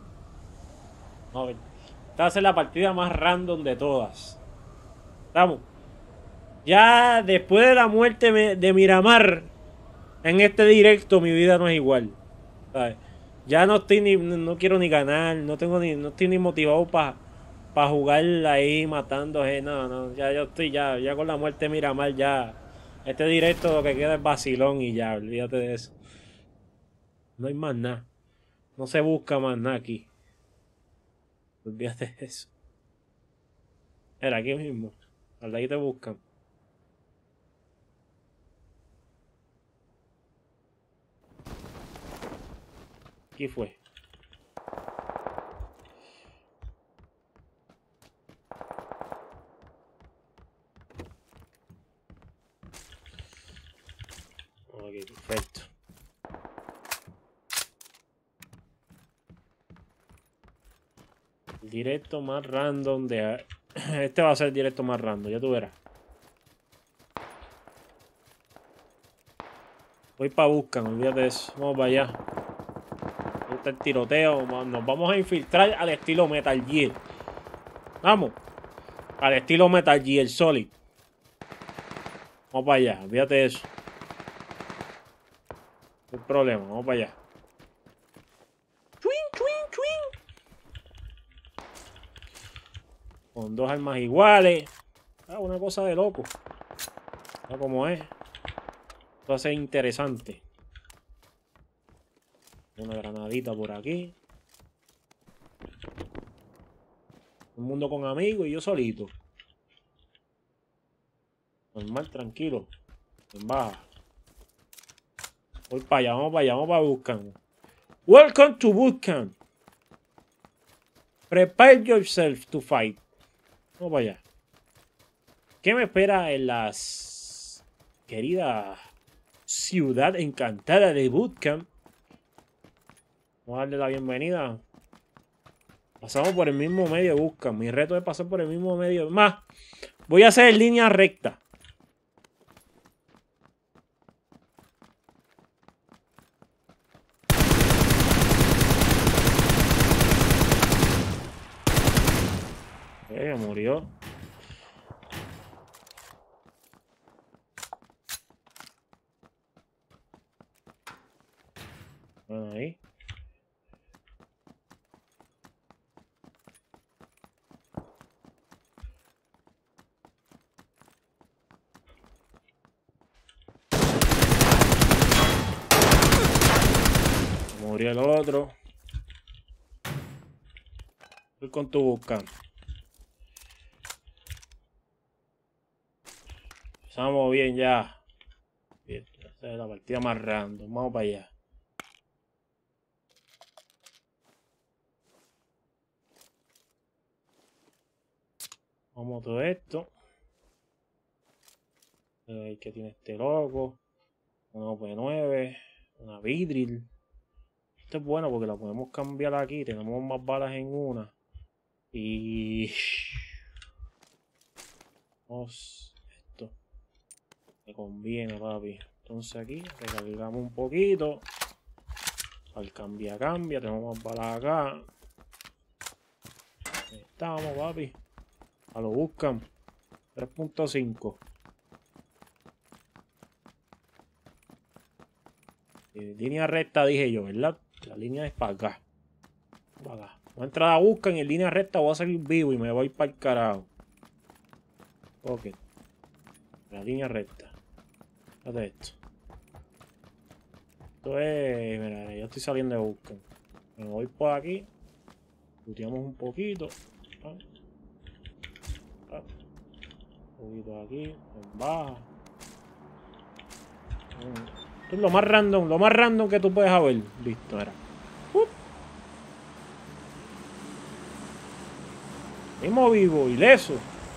A ver. Esta va a ser la partida más random de todas. Estamos. Ya después de la muerte de Miramar, en este directo mi vida no es igual. ¿Sabes? Ya no estoy ni... No quiero ni ganar. No tengo ni... No estoy ni motivado para pa jugar ahí matando. Eh, no, no. Ya yo estoy ya... Ya con la muerte de Miramar ya... Este directo lo que queda es vacilón y ya. Olvídate de eso. No hay más nada. No se busca más nada aquí. Olvídate de eso. Era aquí mismo. Al ahí te buscan. Aquí fue. Ok, perfecto. El directo más random de... Este va a ser el directo más random, ya tú verás. Voy para buscar, olvídate de eso. Vamos para allá. Ahí está el tiroteo. Nos vamos a infiltrar al estilo Metal Gear. Vamos. Al estilo Metal Gear Solid. Vamos para allá, olvídate de eso. No hay problema, vamos para allá. Con dos armas iguales. Ah, una cosa de loco. Ah, como es. Esto va a ser interesante. Una granadita por aquí. Un mundo con amigos y yo solito. Normal, tranquilo. En baja. Voy para allá, vamos para allá, vamos para Bootcamp. Welcome to Bootcamp. Prepare yourself to fight. Vamos para allá. ¿Qué me espera en la querida ciudad encantada de Bootcamp? Vamos a darle la bienvenida. Pasamos por el mismo medio de Bootcamp. Mi reto es pasar por el mismo medio. Más, voy a hacer en línea recta. Eh, murió. Bueno, ahí. Murió el otro. Voy con tu busca. Estamos bien ya. Bien, esta es la partida más random. Vamos para allá. Vamos a todo esto. A ver qué tiene este loco. Una O P nueve. Una Vidril. Esto es bueno porque la podemos cambiar aquí. Tenemos más balas en una. Y... Vamos. Esto. Me conviene, papi. Entonces aquí recargamos un poquito. Al cambia, cambia. Tenemos más balas acá. Ahí estamos, papi. A lo buscan. tres punto cinco. Línea recta dije yo, ¿verdad? La línea es para acá. Para acá. Voy a entrar a buscar en línea recta, voy a salir vivo y me voy para el carajo. Ok. La línea recta. Fíjate esto. Esto es... Mira, yo estoy saliendo de buscar. Me voy por aquí. Luteamos un poquito. Ah. Ah. Un poquito aquí. En baja. Mm. Esto es lo más random, lo más random que tú puedes haber visto, era. Uh. Mismo vivo, ileso.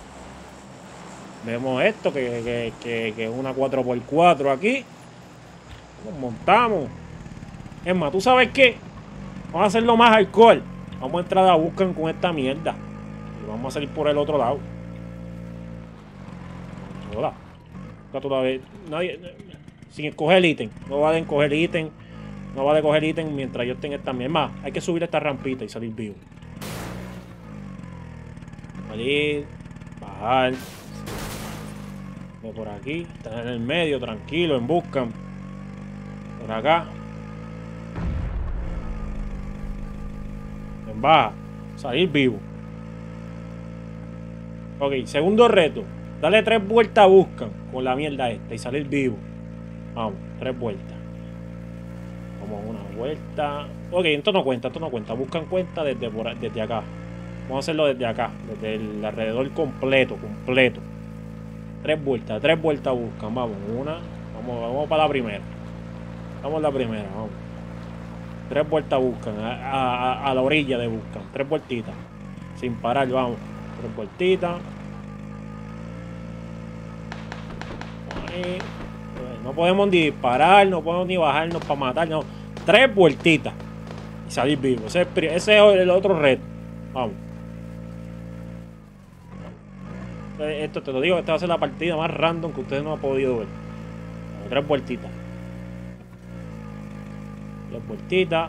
Vemos esto, que, que, que, que es una cuatro por cuatro aquí. Nos montamos. Es más, ¿tú sabes qué? Vamos a hacerlo más alcohol. Vamos a entrar a buscar con esta mierda. Y vamos a salir por el otro lado. Hola. Busca tú la vez. Nadie. Sin escoger ítem. No vale coger ítem. No vale coger ítem mientras yo esté en esta mierda. Más, hay que subir esta rampita y salir vivo. Salir. Bajar. De por aquí. Están en el medio, tranquilo, en busca. Por acá. En baja. Salir vivo. Ok, segundo reto. Dale tres vueltas a buscan con la mierda esta y salir vivo. Vamos, tres vueltas. Vamos, una vuelta. Ok, esto no cuenta, esto no cuenta. Buscan cuenta desde, por, desde acá. Vamos a hacerlo desde acá. Desde el alrededor completo, completo. Tres vueltas, tres vueltas buscan. Vamos, una. Vamos, vamos para la primera. Vamos a la primera, vamos. Tres vueltas buscan. A, a, a la orilla de buscan. Tres vueltitas. Sin parar, vamos. Tres vueltitas. Ahí. No podemos ni disparar, no podemos ni bajarnos para matar, no. Tres vueltitas y salir vivo. Ese es, ese es el otro reto. Vamos. Esto te lo digo, esta va a ser la partida más random que ustedes no han podido ver. Vamos, tres vueltitas. Tres vueltitas.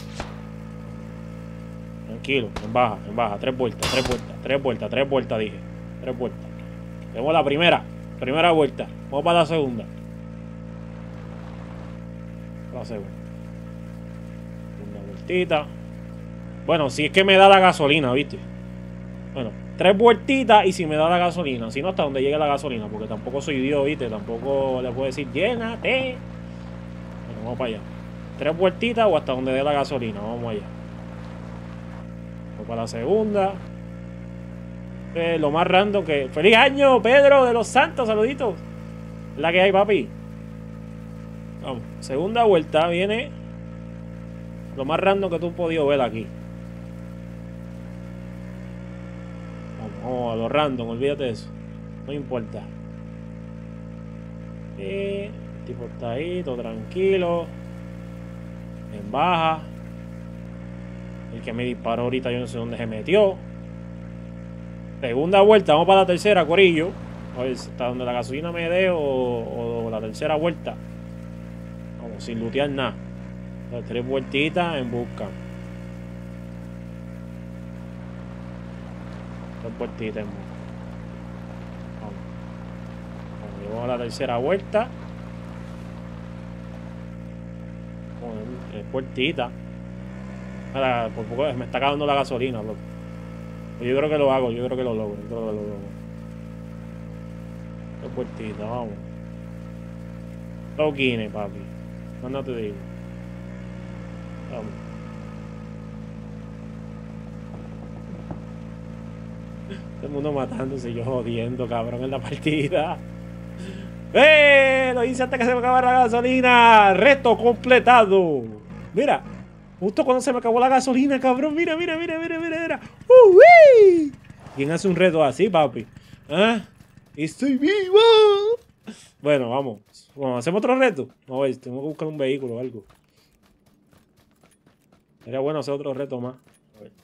Tranquilo, en baja, en baja. Tres vueltas, tres vueltas, tres vueltas, tres vueltas, dije. Tres vueltas. Tenemos la primera. Primera vuelta. Vamos para la segunda. La segunda. Una vueltita. Bueno, si es que me da la gasolina, ¿viste? Bueno, tres vueltitas y si me da la gasolina. Si no, hasta donde llegue la gasolina. Porque tampoco soy Dios, ¿viste? Tampoco le puedo decir, llénate. Bueno, vamos para allá. Tres vueltitas o hasta donde dé la gasolina. Vamos allá. Vamos para la segunda. Eh, lo más random que... ¡Feliz año, Pedro de los Santos! Saluditos. Es la que hay, papi. Vamos. Segunda vuelta viene lo más random que tú has podido ver aquí. Vamos, vamos a lo random, olvídate de eso. No importa. Y el tipo está ahí, todo tranquilo. En baja. El que me disparó ahorita yo no sé dónde se metió. Segunda vuelta, vamos para la tercera, corillo. A ver, hasta donde la gasolina me dé o, o la tercera vuelta. Vamos, sin lootear nada. Las tres vueltitas en busca. Tres vueltitas en busca. Vamos. Vamos, vamos a la tercera vuelta. Vamos, tres vueltitas. Ahora, por poco me está acabando la gasolina, loco. Yo creo que lo hago, yo creo que lo logro. Yo creo que lo logro. Tres vueltitas, vamos. Toquines, papi. No te digo. Vamos. Todo el mundo matándose y yo jodiendo, cabrón, en la partida. ¡Eh! Lo hice hasta que se me acabara la gasolina. Reto completado. Mira. Justo cuando se me acabó la gasolina, cabrón. Mira, mira, mira, mira, mira, mira. ¡Uy! ¿Quién hace un reto así, papi? ¿Ah? ¡Estoy vivo! Bueno, vamos. Bueno, ¿hacemos otro reto? A ver, tengo que buscar un vehículo o algo. Sería bueno hacer otro reto más. A ver.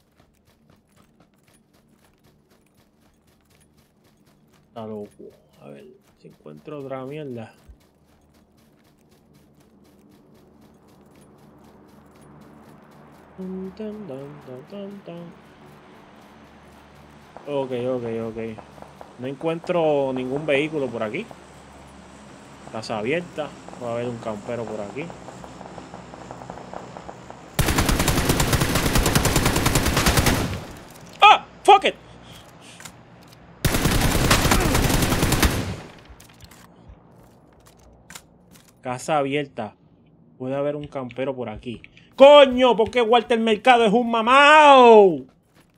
Está loco. A ver, si encuentro otra mierda. Ok, ok, ok. No encuentro ningún vehículo por aquí. Casa abierta. Va a haber un campero por aquí. ¡Ah! ¡Fuck it! Casa abierta. Puede haber un campero por aquí. ¡Coño! ¿Por qué Walter Mercado es un mamao?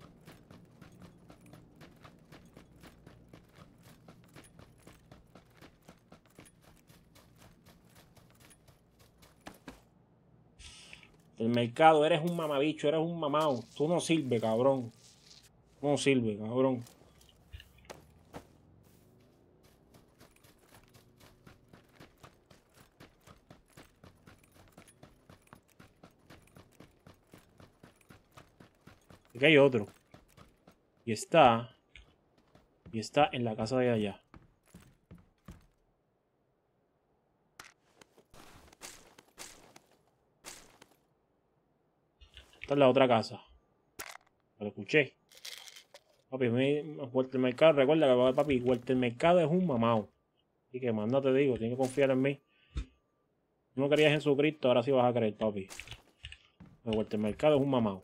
El mercado, eres un mamabicho, eres un mamao. Tú no sirves, cabrón. Tú no sirves, cabrón. Aquí hay otro. Y está... Y está en la casa de allá. Esta es la otra casa. Lo escuché. Papi, Walter Mercado, recuerda que papi, Walter Mercado es un mamado. Así que más no te digo, tienes que confiar en mí. Si no creías en Jesucristo, ahora sí vas a creer, papi. Walter Mercado es un mamado.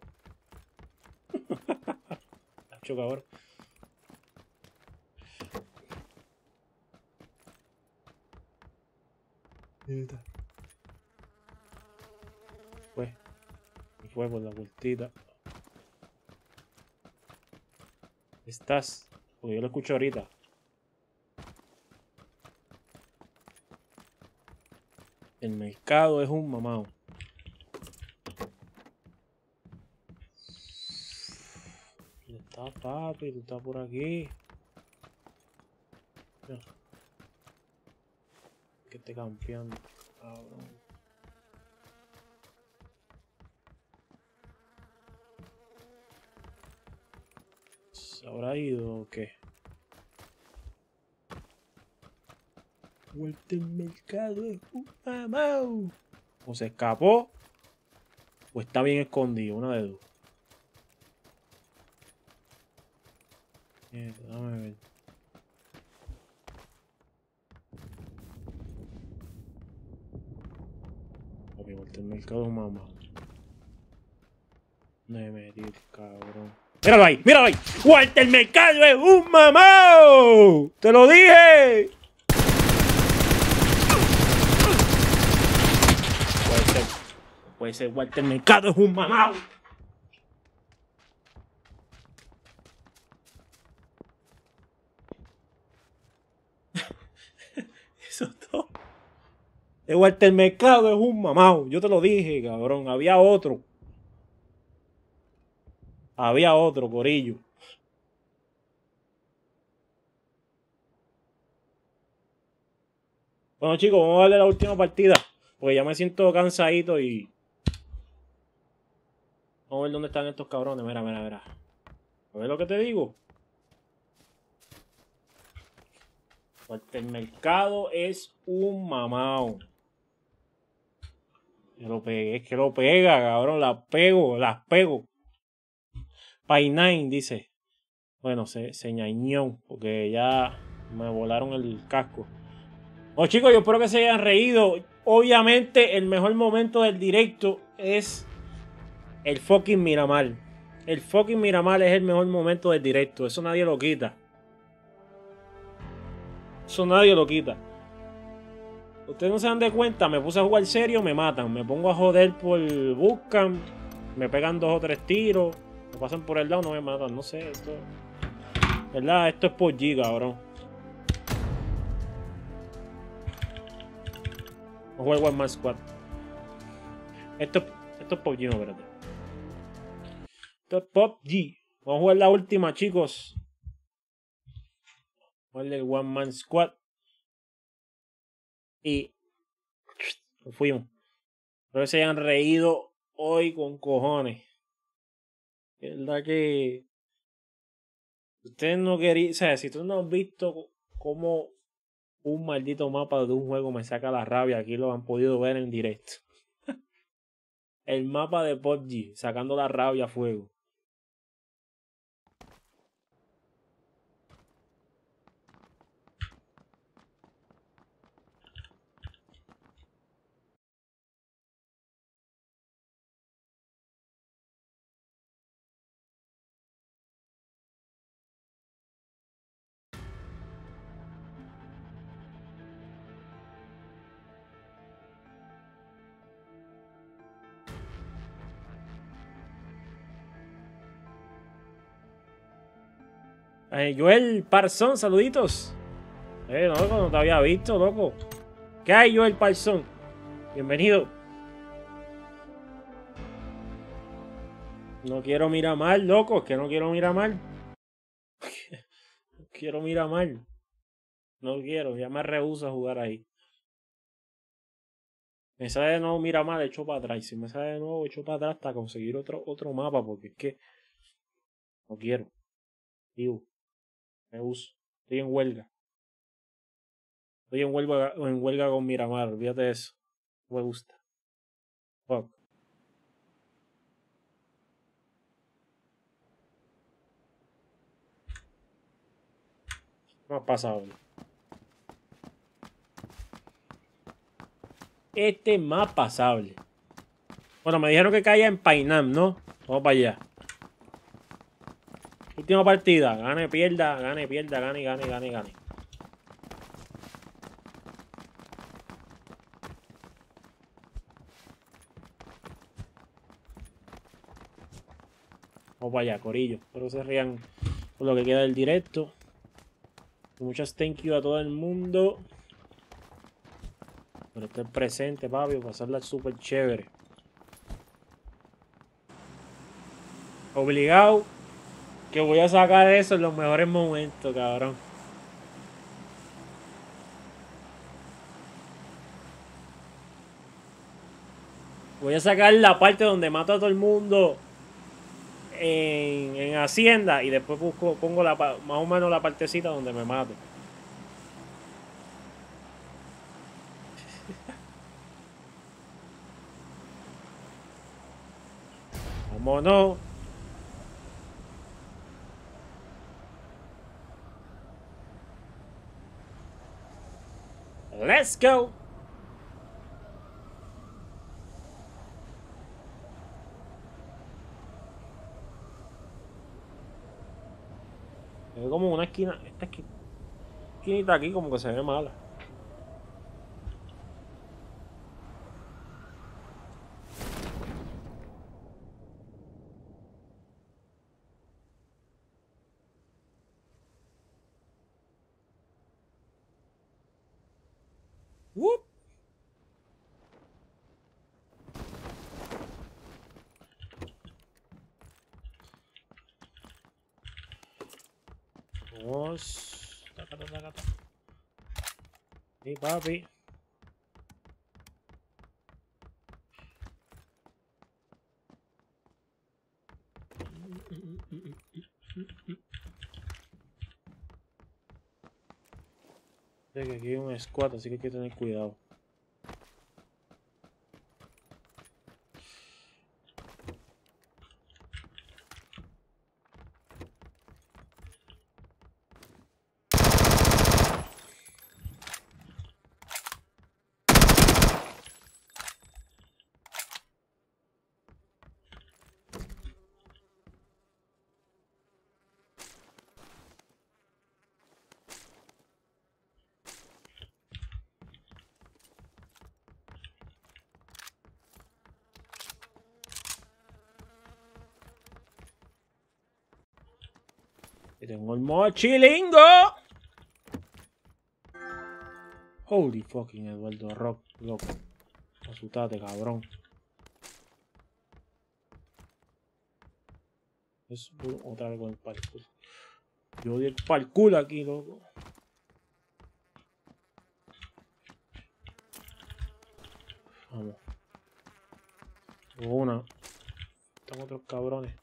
Choca ahora. Fue. Y fue por la vueltita. ¿Estás? Porque yo lo escucho ahorita. El mercado es un mamado. ¿Dónde está, papi? Tú estás por aquí. No. Que esté campeando, cabrón. ¿Se habrá ido o qué? Walter Mercado es un mamao. O se escapó o está bien escondido, una de dos. Eh, déjame ver. Ok, Walter Mercado es un mamao. No me metí el cabrón. ¡Míralo ahí! ¡Míralo ahí! ¡Walter Mercado es un mamao! ¡Te lo dije! Puede ser. Puede ser. Walter Mercado es un mamao. Eso es todo. El Walter Mercado es un mamao. Yo te lo dije, cabrón. Había otro. Había otro, corillo. Bueno, chicos, vamos a darle la última partida. Porque ya me siento cansadito y... Vamos a ver dónde están estos cabrones. Mira, mira, mira. A ver lo que te digo. Walter Mercado es un mamao. Yo lo pegué, es que lo pega, cabrón. Las pego, las pego. Pay Nine dice. Bueno, se, se ñañó porque ya me volaron el casco. Bueno, chicos, yo espero que se hayan reído. Obviamente, el mejor momento del directo es el fucking Miramar. El fucking Miramar es el mejor momento del directo. Eso nadie lo quita. Eso nadie lo quita. Ustedes no se dan de cuenta, me puse a jugar serio, me matan. Me pongo a joder por buscan, me pegan dos o tres tiros, me pasan por el lado, no me matan. No sé, esto... ¿Verdad? Esto es por G, cabrón. Vamos a jugar One Man Squad. Esto, esto es P U B G, no, espérate. Esto es P U B G. Vamos a jugar la última, chicos. Vamos a jugar el One Man Squad. Y nos fuimos. Espero que se hayan reído hoy con cojones. Es verdad que ustedes no querían, o sea, si tú no has visto cómo un maldito mapa de un juego me saca la rabia, aquí lo han podido ver en directo. El mapa de P U B G sacando la rabia a fuego. Eh, Joel Parsón, saluditos. Eh, no, no te había visto, loco. ¿Qué hay, Joel Parsón? Bienvenido. No quiero Miramar, loco. Es que no quiero Miramar. No quiero Miramar. No quiero, ya me rehúso a jugar ahí. Me sale de nuevo Miramar, echo para atrás. Y si me sale de nuevo, echo para atrás hasta conseguir otro, otro mapa. Porque es que no quiero. Digo. Me uso. Estoy en huelga. Estoy en huelga, en huelga con Miramar. Olvídate de eso. No me gusta. Fuck. Más pasable. Este es más pasable. Bueno, me dijeron que caía en Painam, ¿no? Vamos para allá. Última partida. Gane, pierda, gane, pierda, gane, gane, gane, gane. Vamos para allá, corillo. Espero que se rían por lo que queda del directo. Muchas thank you a todo el mundo por estar presente, papi, pasarla súper chévere. Obligado que voy a sacar eso en los mejores momentos, cabrón. Voy a sacar la parte donde mato a todo el mundo en, en Hacienda y después busco, pongo la, más o menos la partecita donde me mato. Vámonos. Let's go. Es como una esquina, esta esquina, esquinita aquí como que se ve mala. Whoop. Vamos. Taca, taca, taca. Sí, papi. Sé que aquí hay un squad, así que hay que tener cuidado. Y tengo el mochilingo. Holy fucking Eduardo Rock, loco. Asustate, cabrón. Es otra vez con el parkour. Yo odio el parkour aquí, loco. Vamos. Una. Están otros cabrones.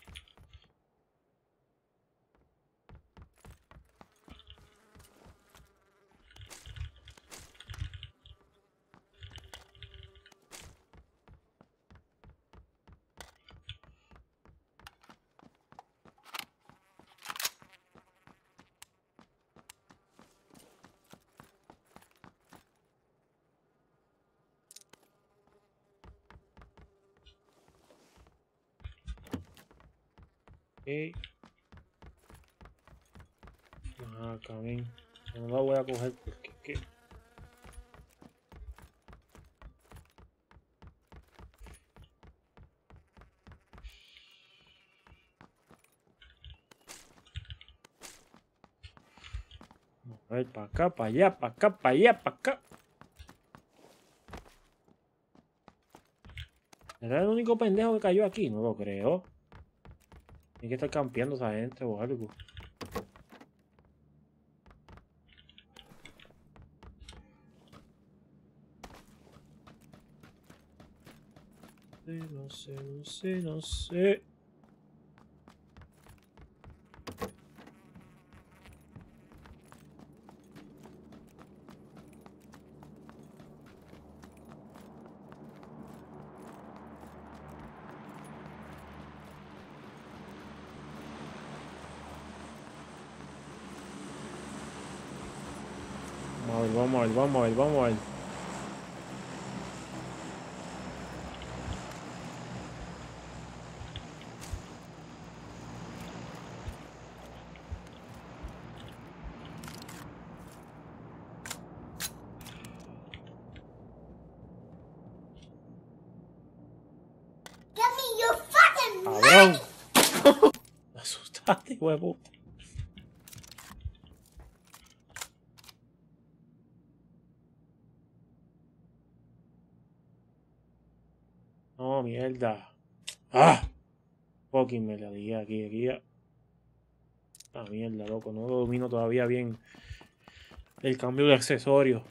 Okay. Ah, cabrón. No la voy a coger porque ¿qué? Vamos a ver para acá, para allá, para acá, para allá, para acá. ¿Era el único pendejo que cayó aquí? No lo creo. Tiene que estar campeando esa gente o algo. No sé, no sé, no sé. A ver, vamos a ver, vamos a ver, vamos a ver. Give me your fucking Cabrón. Me asustaste, huevo. No, mierda. Ah. Fucking me la dije aquí, aquí. Ah, mierda, loco. No domino todavía bien el cambio de accesorio.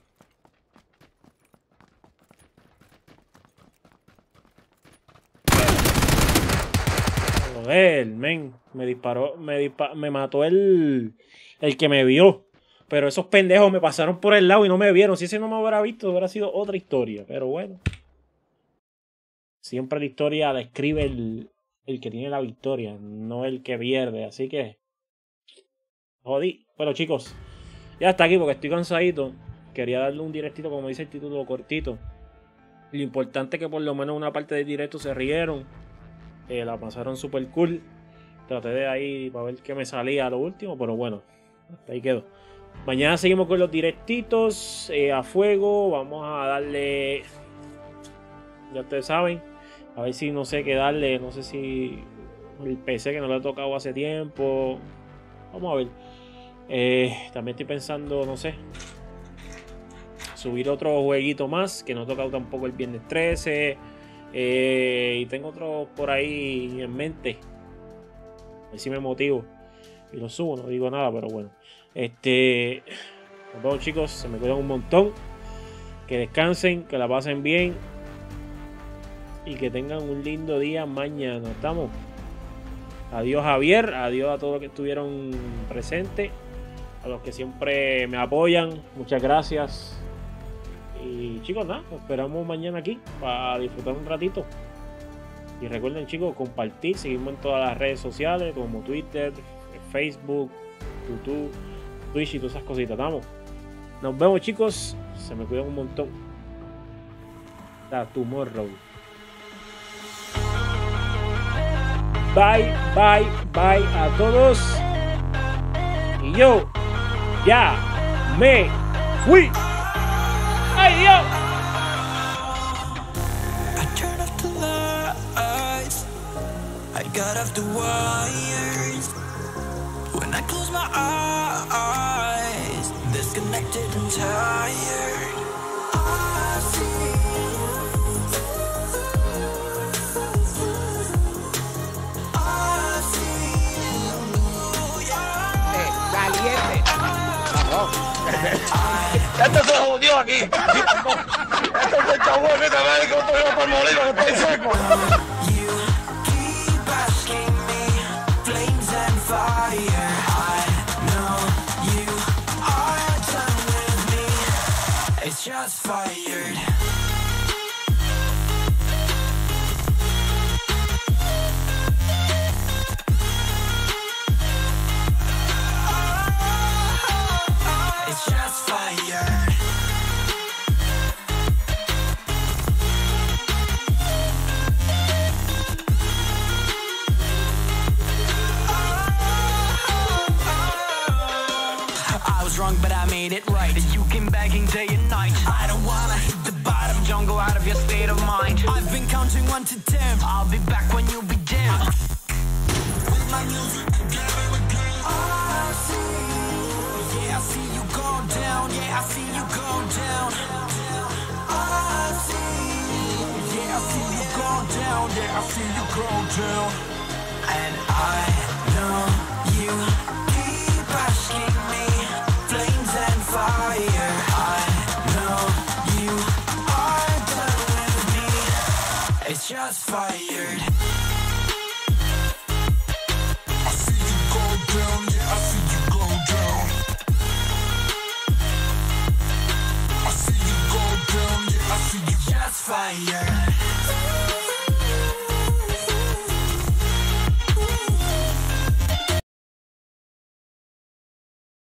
Joder, men. Me disparó, me, dispa me mató el, el que me vio. Pero esos pendejos me pasaron por el lado y no me vieron. Si ese no me hubiera visto, hubiera sido otra historia. Pero bueno. Siempre la historia la escribe el, el que tiene la victoria, no el que pierde. Así que... jodí. Bueno, chicos. Ya está aquí porque estoy cansadito. Quería darle un directito, como dice el título, cortito. Lo importante es que por lo menos una parte del directo se rieron. Eh, la pasaron super cool. Traté de ahí para ver qué me salía a lo último, pero bueno, hasta ahí quedó. Mañana seguimos con los directitos eh, a fuego. Vamos a darle, ya ustedes saben, a ver si no sé qué darle. No sé si el P C que no lo he tocado hace tiempo. Vamos a ver. Eh, también estoy pensando, no sé, subir otro jueguito más que no he tocado tampoco el viernes trece. Eh, y tengo otro por ahí en mente. A ver si me motivo y lo subo, no digo nada, pero bueno. Este, nos vemos, chicos, se me cuidan un montón. Que descansen, que la pasen bien y que tengan un lindo día mañana. ¿Estamos? Adiós, Javier, adiós a todos los que estuvieron presentes, a los que siempre me apoyan, muchas gracias. Y chicos, nada, nos esperamos mañana aquí para disfrutar un ratito. Y recuerden, chicos, compartir, seguimos en todas las redes sociales como Twitter, Facebook, YouTube, Twitch y todas esas cositas. Vamos. Nos vemos, chicos. Se me cuidan un montón. Hasta tomorrow. Bye, bye, bye a todos. Y yo ya me fui. ¡Ay, Dios! I turned off the lights, I got off the wires. When I close my eyes, disconnected and tired. I see I see you, yeah. Eh, caliente. Vamos. Este se jodió aquí. Este se echó huevo y te ve que estoy yo por morir, que estoy seco. You keep asking me, flames and fire. I know you are done with me. It's just fired. It's just fired. I was wrong, but I made it right. You came begging day and night. I don't wanna hit the bottom. Don't go out of your state of mind. I've been counting one to ten. I'll be back when you be down. With my music together again. I see, yeah, I see you go down. Yeah, I see you go down. I see, yeah, I see you go down. Yeah, I see you go down. And I know you keep asking me, flames and fire. I know you are done with me. It's just fired.